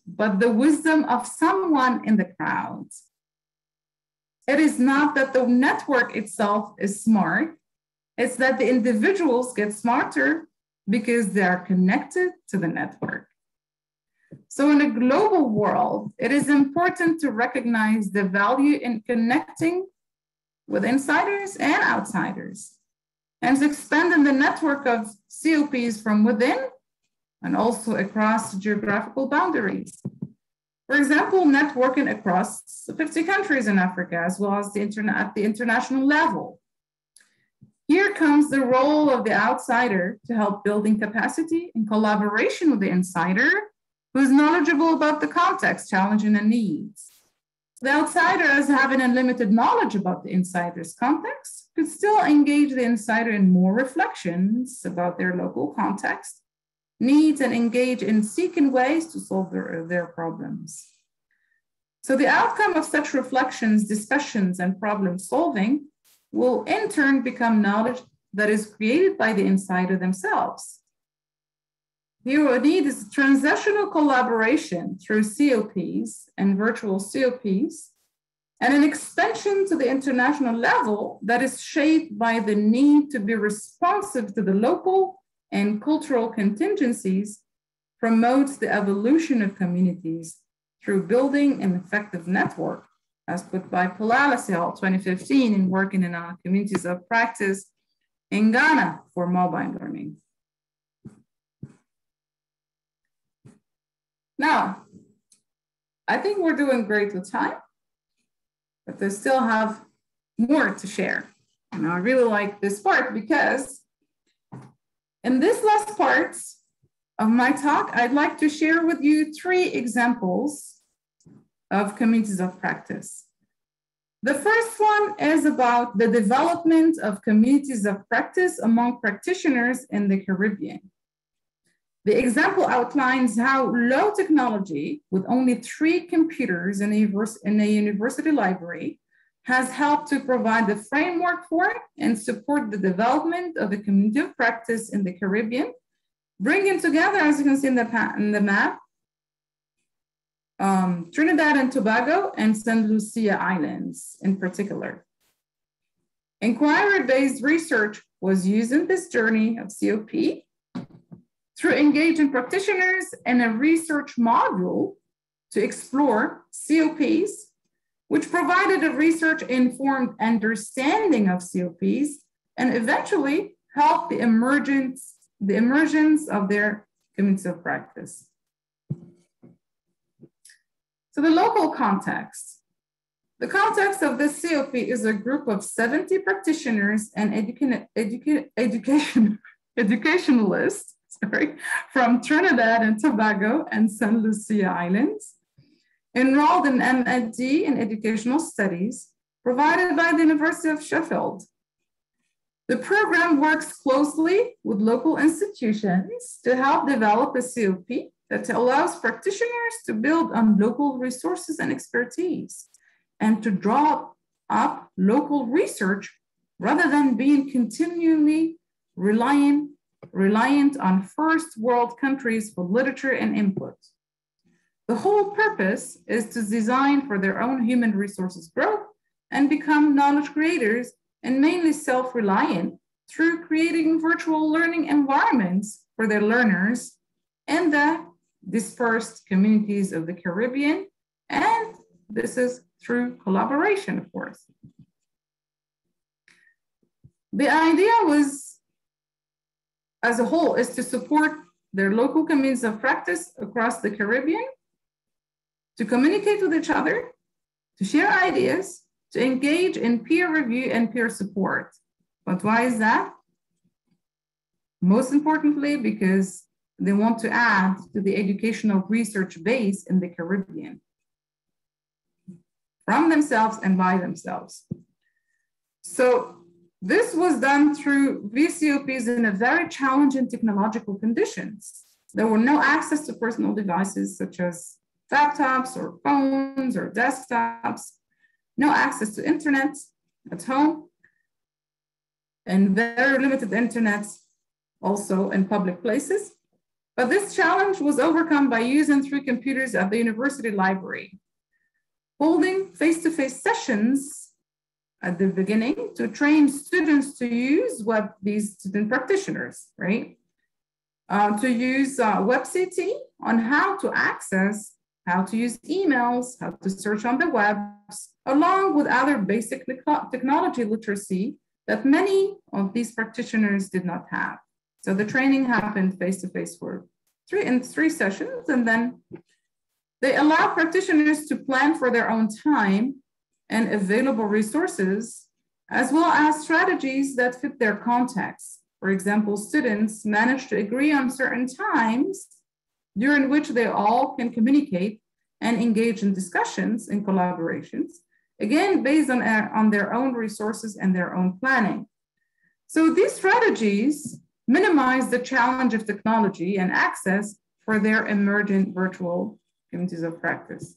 but the wisdom of someone in the crowd. It is not that the network itself is smart, it's that the individuals get smarter because they are connected to the network. So in a global world, it is important to recognize the value in connecting with insiders and outsiders, and to expand in the network of C O Ps from within and also across geographical boundaries. For example, networking across fifty countries in Africa, as well as the interna- at the international level. Here comes the role of the outsider to help building capacity in collaboration with the insider, who is knowledgeable about the context, challenge, and needs. The outsider, as having unlimited knowledge about the insider's context, could still engage the insider in more reflections about their local context, needs, and engage in seeking ways to solve their, their problems. So the outcome of such reflections, discussions, and problem solving will in turn become knowledge that is created by the insider themselves. Here what we need is transactional collaboration through C O Ps and virtual C O Ps, and an expansion to the international level that is shaped by the need to be responsive to the local and cultural contingencies, promotes the evolution of communities through building an effective network, as put by Plenary twenty fifteen in working in our communities of practice in Ghana for mobile learning. Now, I think we're doing great with time, but they still have more to share. And I really like this part because in this last part of my talk, I'd like to share with you three examples of communities of practice. The first one is about the development of communities of practice among practitioners in the Caribbean. The example outlines how low technology, with only three computers in a, in a university library, has helped to provide the framework for and support the development of a community of practice in the Caribbean, bringing together, as you can see in the, in the map, um, Trinidad and Tobago and Saint Lucia Islands in particular. Inquiry-based research was used in this journey of C O P through engaging practitioners in a research module to explore C O Ps, which provided a research-informed understanding of C O Ps and eventually helped the emergence, the emergence of their communities of practice. So the local context. The context of this C O P is a group of seventy practitioners and educa educa education, educationalists sorry, from Trinidad and Tobago and Saint Lucia Islands, enrolled in M Ed in Educational Studies, provided by the University of Sheffield. The program works closely with local institutions to help develop a C O P that allows practitioners to build on local resources and expertise and to draw up local research rather than being continually reliant, reliant on first world countries for literature and input. The whole purpose is to design for their own human resources growth and become knowledge creators and mainly self-reliant through creating virtual learning environments for their learners in the dispersed communities of the Caribbean. And this is through collaboration, of course. The idea was, as a whole, is to support their local communities of practice across the Caribbean, to communicate with each other, to share ideas, to engage in peer review and peer support. But why is that? Most importantly, because they want to add to the educational research base in the Caribbean from themselves and by themselves. So this was done through V C O Ps in a very challenging technological conditions. There were no access to personal devices such as laptops or phones or desktops, no access to internet at home, and very limited internet also in public places. But this challenge was overcome by using three computers at the university library, holding face-to-face sessions at the beginning to train students to use web, these student practitioners, right? Uh, to use uh, WebCT on how to access, how to use emails, how to search on the web, along with other basic technology literacy that many of these practitioners did not have. So the training happened face-to-face for three in three sessions, and then they allow practitioners to plan for their own time and available resources, as well as strategies that fit their context. For example, students manage to agree on certain times during which they all can communicate and engage in discussions and collaborations, again, based on, uh, on their own resources and their own planning. So these strategies minimize the challenge of technology and access for their emergent virtual communities of practice.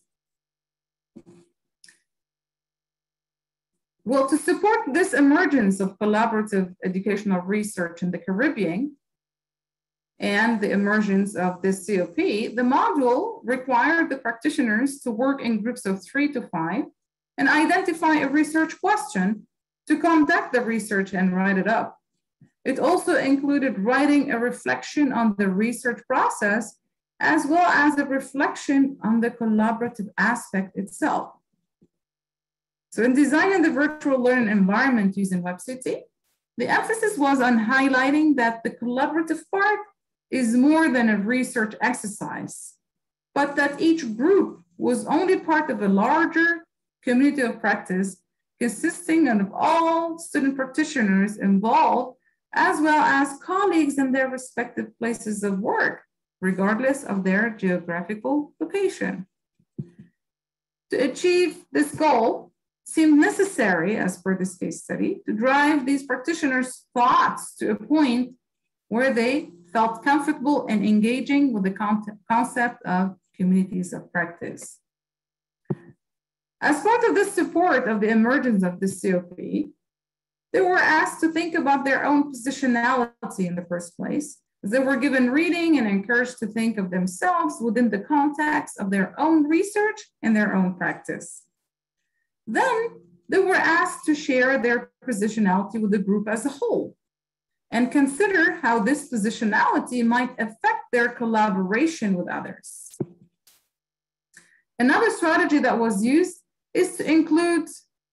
Well, to support this emergence of collaborative educational research in the Caribbean and the emergence of this C O P, the module required the practitioners to work in groups of three to five and identify a research question to conduct the research and write it up. It also included writing a reflection on the research process, as well as a reflection on the collaborative aspect itself. So in designing the virtual learning environment using WebCT, the emphasis was on highlighting that the collaborative part is more than a research exercise, but that each group was only part of a larger community of practice consisting of all student practitioners involved, as well as colleagues in their respective places of work, regardless of their geographical location. To achieve this goal, seemed necessary, as per this case study, to drive these practitioners' thoughts to a point where they felt comfortable in engaging with the concept of communities of practice. As part of this support of the emergence of the C O P, they were asked to think about their own positionality in the first place. They were given reading and encouraged to think of themselves within the context of their own research and their own practice. Then they were asked to share their positionality with the group as a whole and consider how this positionality might affect their collaboration with others. Another strategy that was used is to include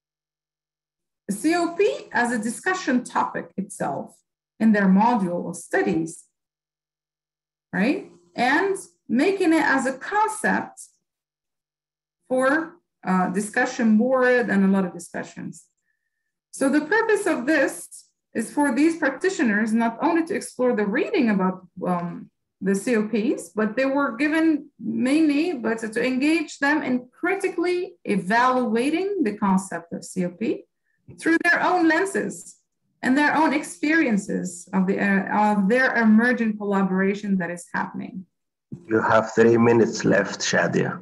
C O P as a discussion topic itself in their module of studies, right? And making it as a concept for uh, discussion board and a lot of discussions. So the purpose of this is for these practitioners not only to explore the reading about um, the C O Ps, but they were given mainly, but to engage them in critically evaluating the concept of C O P through their own lenses and their own experiences of, the, uh, of their emergent collaboration that is happening. You have three minutes left, Chadia.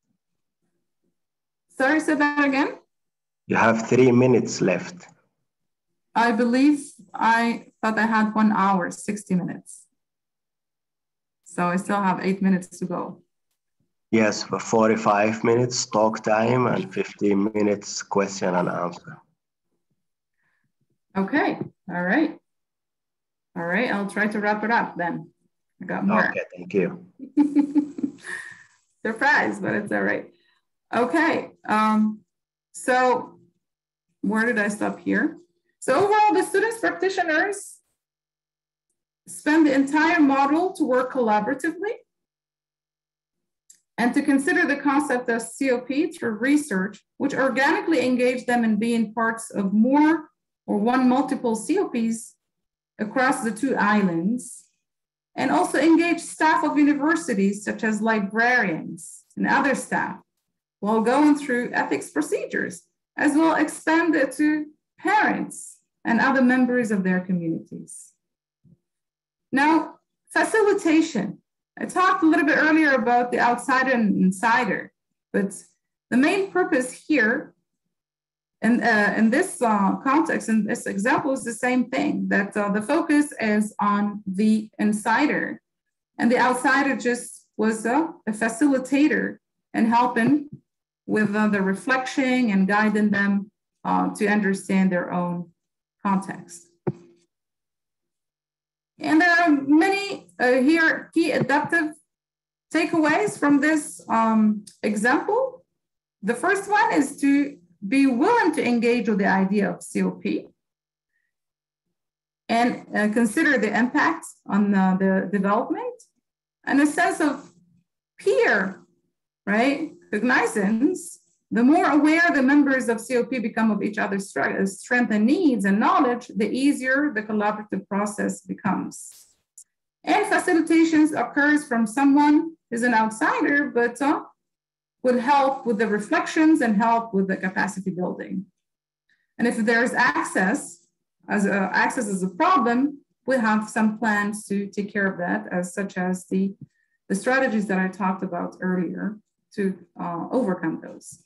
Sorry, say that again? You have three minutes left. I believe I thought I had one hour, sixty minutes. So I still have eight minutes to go. Yes, for forty-five minutes talk time and fifteen minutes question and answer. Okay, all right. All right, I'll try to wrap it up then. I got more. Okay, thank you. Surprise, but it's all right. Okay, um, so where did I stop here? So overall, the students practitioners spend the entire module to work collaboratively and to consider the concept of C O P through research, which organically engage them in being parts of more or one multiple C O Ps across the two islands, and also engage staff of universities such as librarians and other staff while going through ethics procedures, as well expand it to parents and other members of their communities. Now, facilitation. I talked a little bit earlier about the outsider and insider, but the main purpose here in, uh, in this uh, context, in this example, is the same thing, that uh, the focus is on the insider And the outsider just was a, a facilitator and helping with uh, the reflection and guiding them uh, to understand their own context. And there are many uh, here key adaptive takeaways from this um, example. The first one is to be willing to engage with the idea of C O P and uh, consider the impact on uh, the development, and a sense of peer, right, cognizance. The more aware the members of C O P become of each other's strength and needs and knowledge, the easier the collaborative process becomes. And facilitations occurs from someone who's an outsider, but uh, would help with the reflections and help with the capacity building. And if there's access, as a, access is a problem, we have some plans to take care of that, as such as the, the strategies that I talked about earlier to uh, overcome those.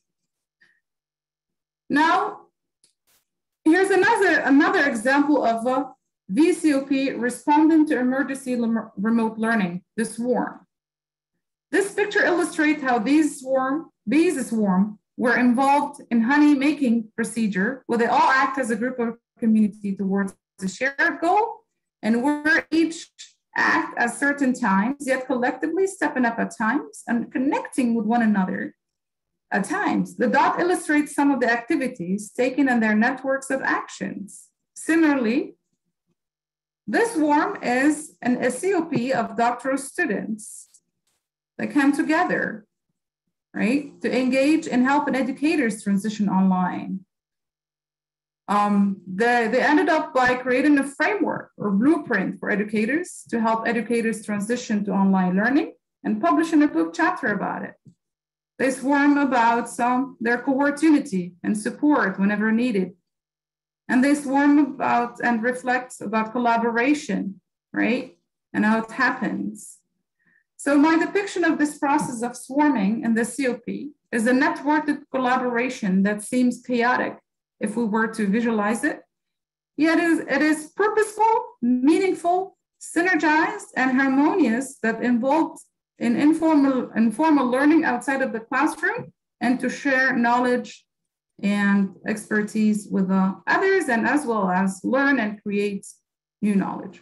Now, here's another, another example of a V C O P responding to emergency remote learning, the swarm. This picture illustrates how these swarm, bees swarm were involved in honey making procedure, where they all act as a group of community towards a shared goal, and where each act at certain times, yet collectively stepping up at times and connecting with one another at times. The dot illustrates some of the activities taken in their networks of actions. Similarly, this swarm is an a C O P of doctoral students that come together, right, to engage and help educators transition online. Um, they, they ended up by creating a framework or blueprint for educators to help educators transition to online learning and publishing a book chapter about it. They swarm about some, their cohort unity and support whenever needed. And they swarm about and reflect about collaboration, right? And how it happens. So my depiction of this process of swarming in the C O P is a networked collaboration that seems chaotic if we were to visualize it. Yet it is, it is purposeful, meaningful, synergized, and harmonious that involved in informal, informal learning outside of the classroom and to share knowledge and expertise with uh, others, and as well as learn and create new knowledge.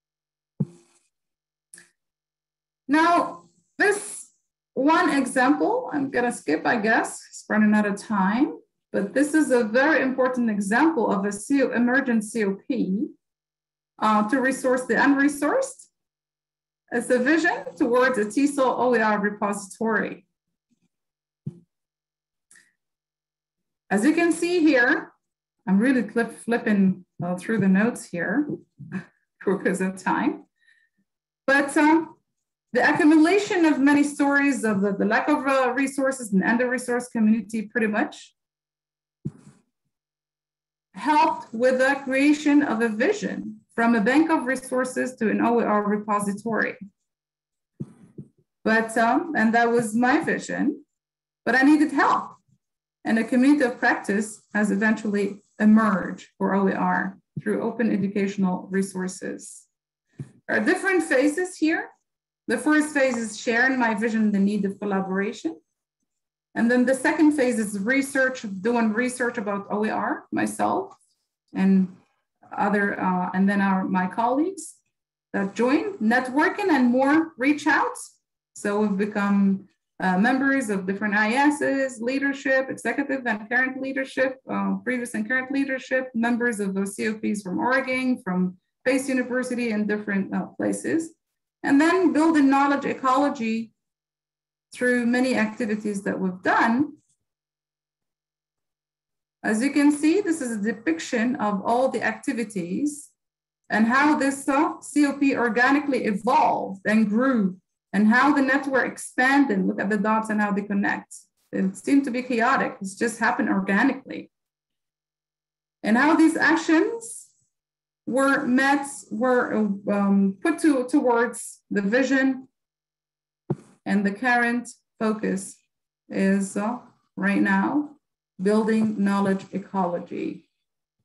Now, this one example, I'm gonna skip, I guess, it's running out of time, but this is a very important example of a C O, emergent C O P uh, to resource the unresourced. It's a vision towards a T E S O L O E R repository. As you can see here, I'm really flip, flipping uh, through the notes here because of time. But um, the accumulation of many stories of the, the lack of uh, resources and under-resourced community pretty much helped with the creation of a vision from a bank of resources to an O E R repository. But, um, and that was my vision, but I needed help. And a community of practice has eventually emerged for O E R through open educational resources. There are different phases here. The first phase is sharing my vision and the need of collaboration. And then the second phase is research, doing research about O E R, myself and other, uh, and then our, my colleagues that join, networking and more reach out. So we've become uh, members of different I Ss, leadership, executive and current leadership, uh, previous and current leadership, members of the C O Ps from Oregon, from Pace University and different uh, places. And then build a knowledge ecology through many activities that we've done. As you can see, this is a depiction of all the activities and how this uh, C O P organically evolved and grew, and how the network expanded. Look at the dots and how they connect. It seemed to be chaotic. It's just happened organically. And how these actions were met, were um, put to, towards the vision, and the current focus is uh, right now building knowledge ecology.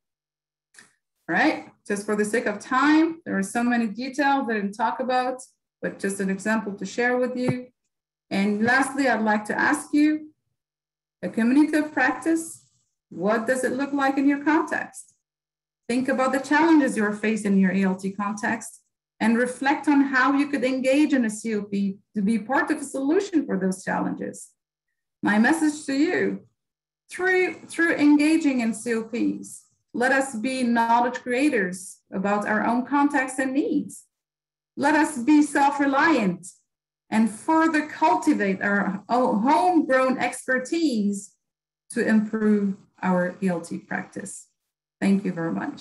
All right, just for the sake of time, there are so many details that I didn't talk about. but just an example to share with you. And lastly, I'd like to ask you, a community of practice, what does it look like in your context? Think about the challenges you're facing in your E L T context and reflect on how you could engage in a C O P to be part of a solution for those challenges. My message to you, through, through engaging in C O Ps, let us be knowledge creators about our own context and needs. Let us be self-reliant and further cultivate our homegrown expertise to improve our E L T practice. Thank you very much.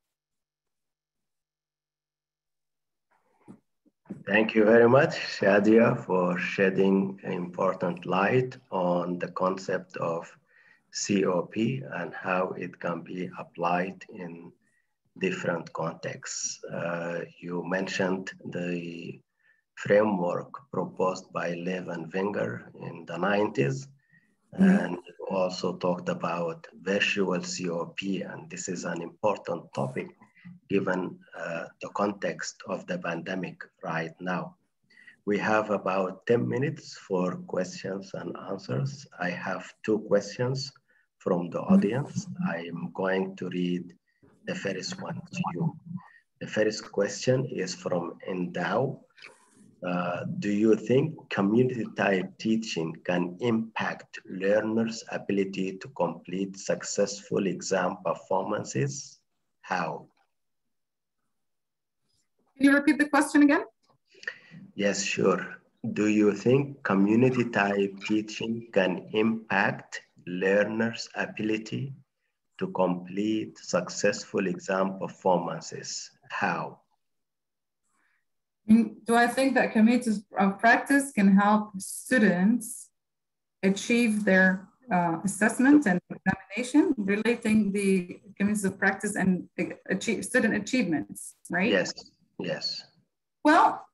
Thank you very much, Chadia, for shedding important light on the concept of C O P and how it can be applied in different contexts. Uh, you mentioned the framework proposed by Lev and Wenger in the nineties, mm-hmm. and you also talked about virtual C O P, and this is an important topic given uh, the context of the pandemic right now. We have about ten minutes for questions and answers. I have two questions from the audience. I'm going to read the first one to you. The first question is from Endow. Uh, do you think community type teaching can impact learners' ability to complete successful exam performances? How? Can you repeat the question again? Yes, sure. Do you think community type teaching can impact learners' ability to complete successful exam performances? How? Do I think that communities of practice can help students achieve their uh, assessment and examination, relating the communities of practice and achieve, student achievements, right? Yes, yes. Well,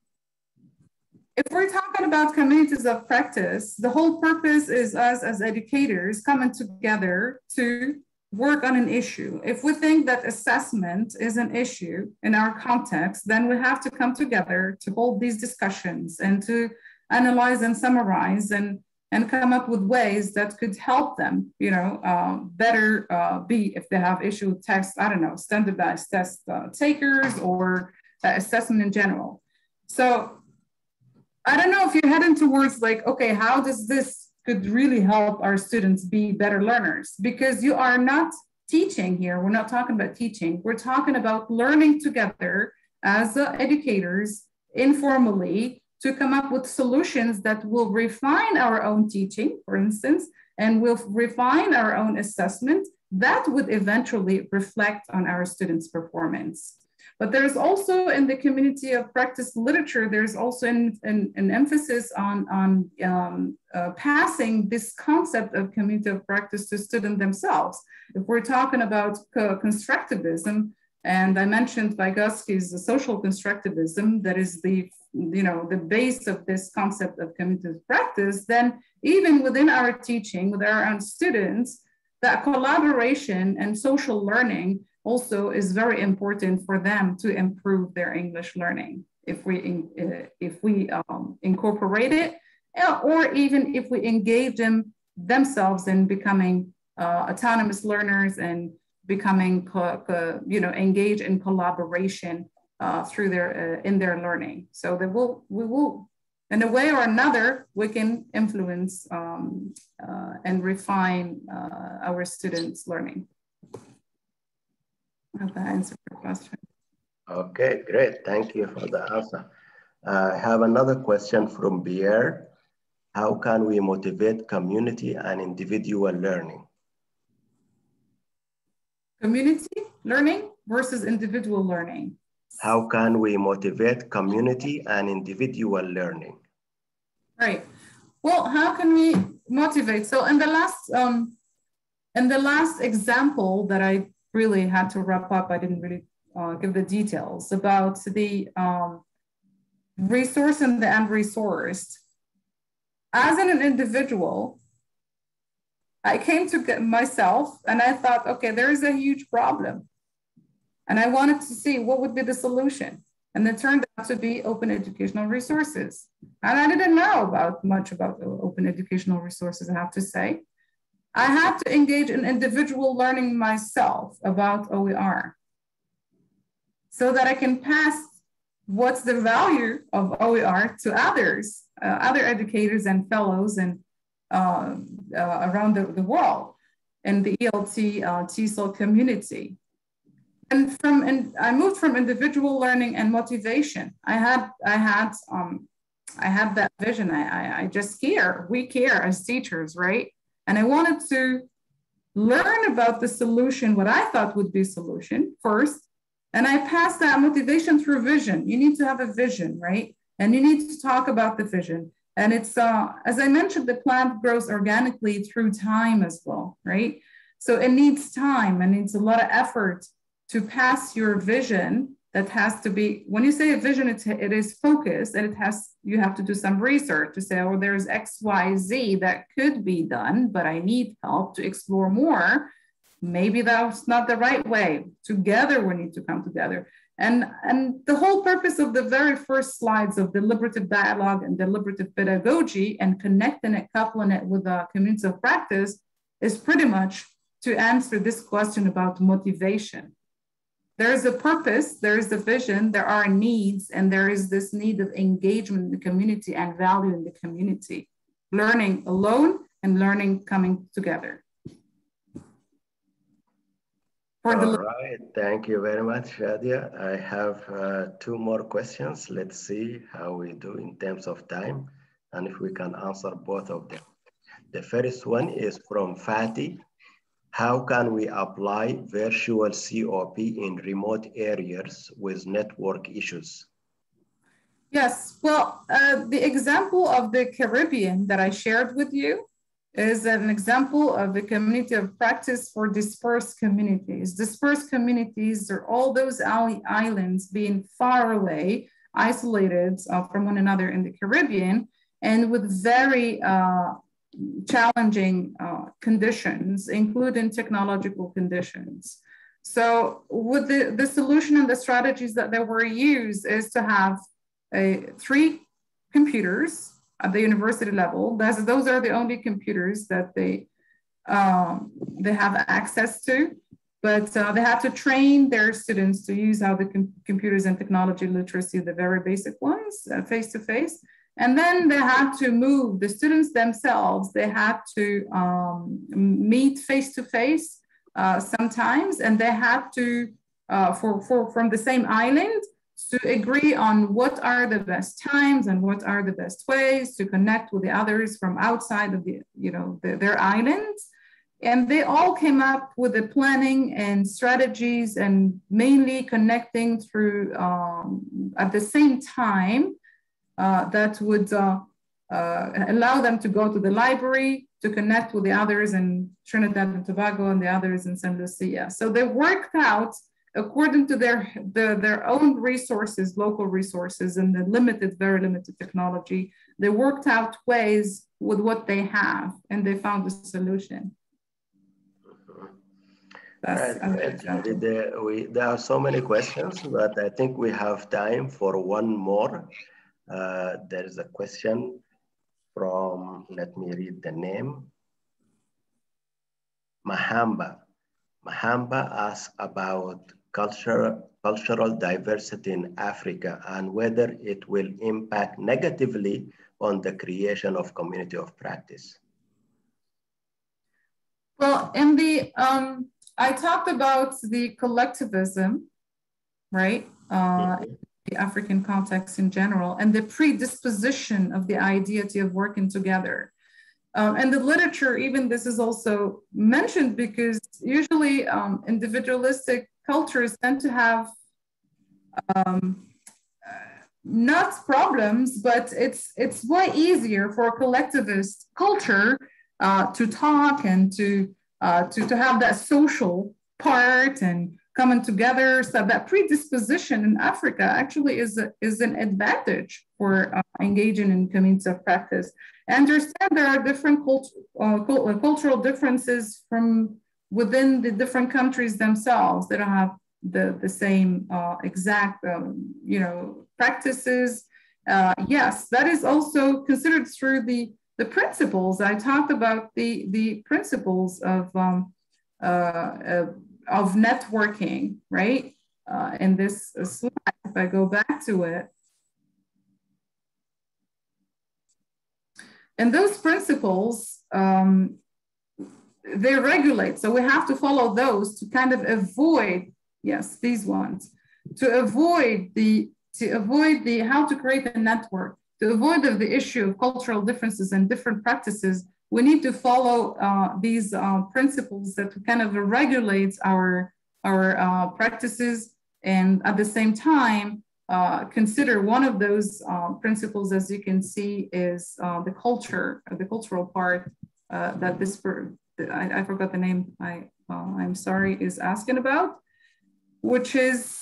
if we're talking about communities of practice, the whole purpose is us as educators coming together to work on an issue. If we think that assessment is an issue in our context, then we have to come together to hold these discussions and to analyze and summarize and, and come up with ways that could help them, you know, uh, better uh, be, if they have issue with tests, I don't know, standardized test uh, takers or uh, assessment in general. So I don't know if you're heading towards like, okay, how does this could really help our students be better learners? Because you are not teaching here. We're not talking about teaching. We're talking about learning together as uh, educators informally to come up with solutions that will refine our own teaching, for instance, and will refine our own assessment that would eventually reflect on our students' performance. But there's also in the community of practice literature, there's also an, an, an emphasis on, on um, uh, passing this concept of community of practice to students themselves. If we're talking about co constructivism, and I mentioned Vygotsky's social constructivism, that is the, you know, the base of this concept of community of practice, then even within our teaching, with our own students, that collaboration and social learning also is very important for them to improve their English learning. If we, uh, if we um, incorporate it, or even if we engage them themselves in becoming uh, autonomous learners and becoming, co co you know, engage in collaboration uh, through their, uh, in their learning. So that we'll, we will, in a way or another, we can influence um, uh, and refine uh, our students' learning. I hope that answered your question. Okay, great. Thank you for the answer. Uh, I have another question from Pierre. How can we motivate community and individual learning? Community learning versus individual learning. How can we motivate community and individual learning? Right. Well, how can we motivate? So in the last, um, in the last example that I really had to wrap up, I didn't really uh, give the details about the um, resource and the unresourced. As an individual, I came to get myself and I thought, okay, there is a huge problem. And I wanted to see what would be the solution. And it turned out to be open educational resources. And I didn't know about much about open educational resources, I have to say. I had to engage in individual learning myself about O E R so that I can pass what's the value of O E R to others, uh, other educators and fellows and uh, uh, around the, the world in the E L T uh, T E S O L community. And from, and I moved from individual learning and motivation. I had, I had, um, I had that vision. I, I, I just care. We care as teachers, right? And I wanted to learn about the solution, what I thought would be a solution first. And I passed that motivation through vision. You need to have a vision, right? And you need to talk about the vision. And it's, uh, as I mentioned, the plant grows organically through time as well, right? So it needs time and needs a lot of effort to pass your vision. That has to be, when you say a vision, it's, it is focused, and it has, you have to do some research to say, oh, there's X, Y, Z that could be done, but I need help to explore more. Maybe that's not the right way. Together, we need to come together. And, and the whole purpose of the very first slides of deliberative dialogue and deliberative pedagogy and connecting it, coupling it with a community of practice is pretty much to answer this question about motivation. There is a purpose, there is a vision, there are needs, and there is this need of engagement in the community and value in the community. Learning alone and learning coming together. For All right, thank you very much, Chadia. I have uh, two more questions. Let's see how we do in terms of time and if we can answer both of them. The first one is from Fatih. How can we apply virtual C O P in remote areas with network issues? Yes, well, uh, the example of the Caribbean that I shared with you is an example of the community of practice for dispersed communities. Dispersed communities are all those islands being far away, isolated uh, from one another in the Caribbean, and with very uh, challenging uh, conditions, including technological conditions. So with the, the solution and the strategies that, that were used is to have a, three computers at the university level. That's, those are the only computers that they, um, they have access to, but uh, they have to train their students to use how the com computers and technology literacy, the very basic ones, uh, face-to-face. And then they had to move, the students themselves, they had to um, meet face-to-face uh, sometimes, and they had to, uh, for, for, from the same island, to agree on what are the best times and what are the best ways to connect with the others from outside of the, you know, the, their islands. And they all came up with the planning and strategies and mainly connecting through, um, at the same time, Uh, that would uh, uh, allow them to go to the library, to connect with the others in Trinidad and Tobago and the others in Saint Lucia. So they worked out according to their, the, their own resources, local resources, and the limited, very limited technology. They worked out ways with what they have, and they found a solution. Right. There, we, there are so many questions, but I think we have time for one more. Uh, there is a question from, let me read the name, Mahamba. Mahamba asks about cultural, cultural diversity in Africa and whether it will impact negatively on the creation of community of practice. Well, in the, um, I talked about the collectivism, right? Uh, mm-hmm. The African context in general, and the predisposition of the idea of working together. Um, and the literature, even this is also mentioned because usually um, individualistic cultures tend to have um, not problems, but it's, it's way easier for a collectivist culture uh, to talk and to, uh, to, to have that social part and coming together. So that predisposition in Africa actually is, a, is an advantage for uh, engaging in communities of practice. I understand there are different cult uh, cultural differences from within the different countries themselves. They don't have the, the same uh, exact, um, you know, practices. Uh, yes, that is also considered through the, the principles. I talked about the, the principles of, um, uh, uh, of networking, right? Uh, in this slide, if I go back to it. And those principles, um, they regulate. So we have to follow those to kind of avoid, yes, these ones, to avoid the, to avoid the, how to create a network, to avoid the, the issue of cultural differences and different practices. We need to follow uh, these uh, principles that kind of regulates our, our uh, practices, and at the same time, uh, consider one of those uh, principles, as you can see, is uh, the culture, the cultural part uh, that this, for, I, I forgot the name, I, uh, I'm sorry, is asking about, which is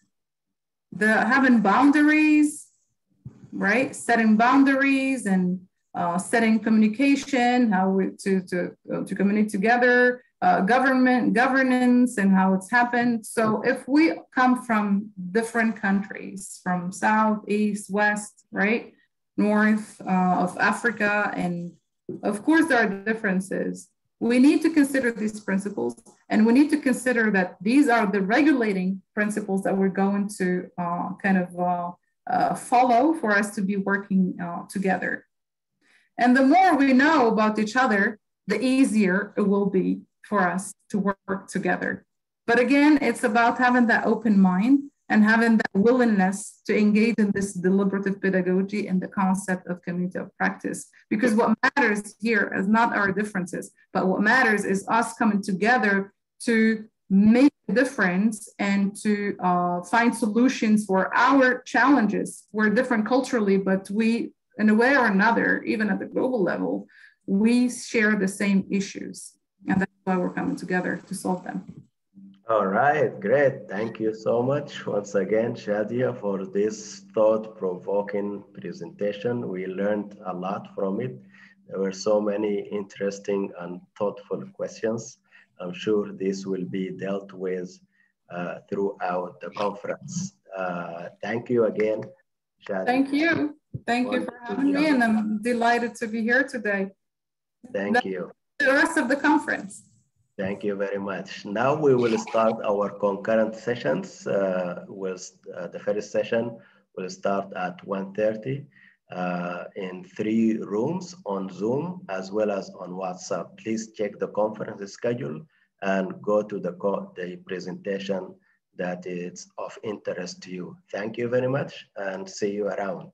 the having boundaries, right? Setting boundaries and uh, setting communication, how we, to, to, uh, to communicate together, uh, government, governance and how it's happened. So if we come from different countries, from South, East, West, right? North uh, of Africa, and of course there are differences. We need to consider these principles, and we need to consider that these are the regulating principles that we're going to uh, kind of uh, uh, follow for us to be working uh, together. And the more we know about each other, the easier it will be for us to work together. But again, it's about having that open mind and having that willingness to engage in this deliberative pedagogy and the concept of community of practice. Because what matters here is not our differences, but what matters is us coming together to make a difference and to uh, find solutions for our challenges. We're different culturally, but we, in a way or another, even at the global level, we share the same issues. And that's why we're coming together to solve them. All right, great. Thank you so much once again, Chadia, for this thought-provoking presentation. We learned a lot from it. There were so many interesting and thoughtful questions. I'm sure this will be dealt with uh, throughout the conference. Uh, thank you again, Chadia. Thank you. Thank you for having me, and I'm delighted to be here today. Thank That's you. the rest of the conference. Thank you very much. Now we will start our concurrent sessions. Uh, with, uh, the first session will start at one thirty uh, in three rooms on Zoom as well as on WhatsApp. Please check the conference schedule and go to the, the presentation that is of interest to you. Thank you very much and see you around.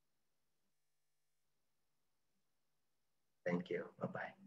Thank you. Bye-bye.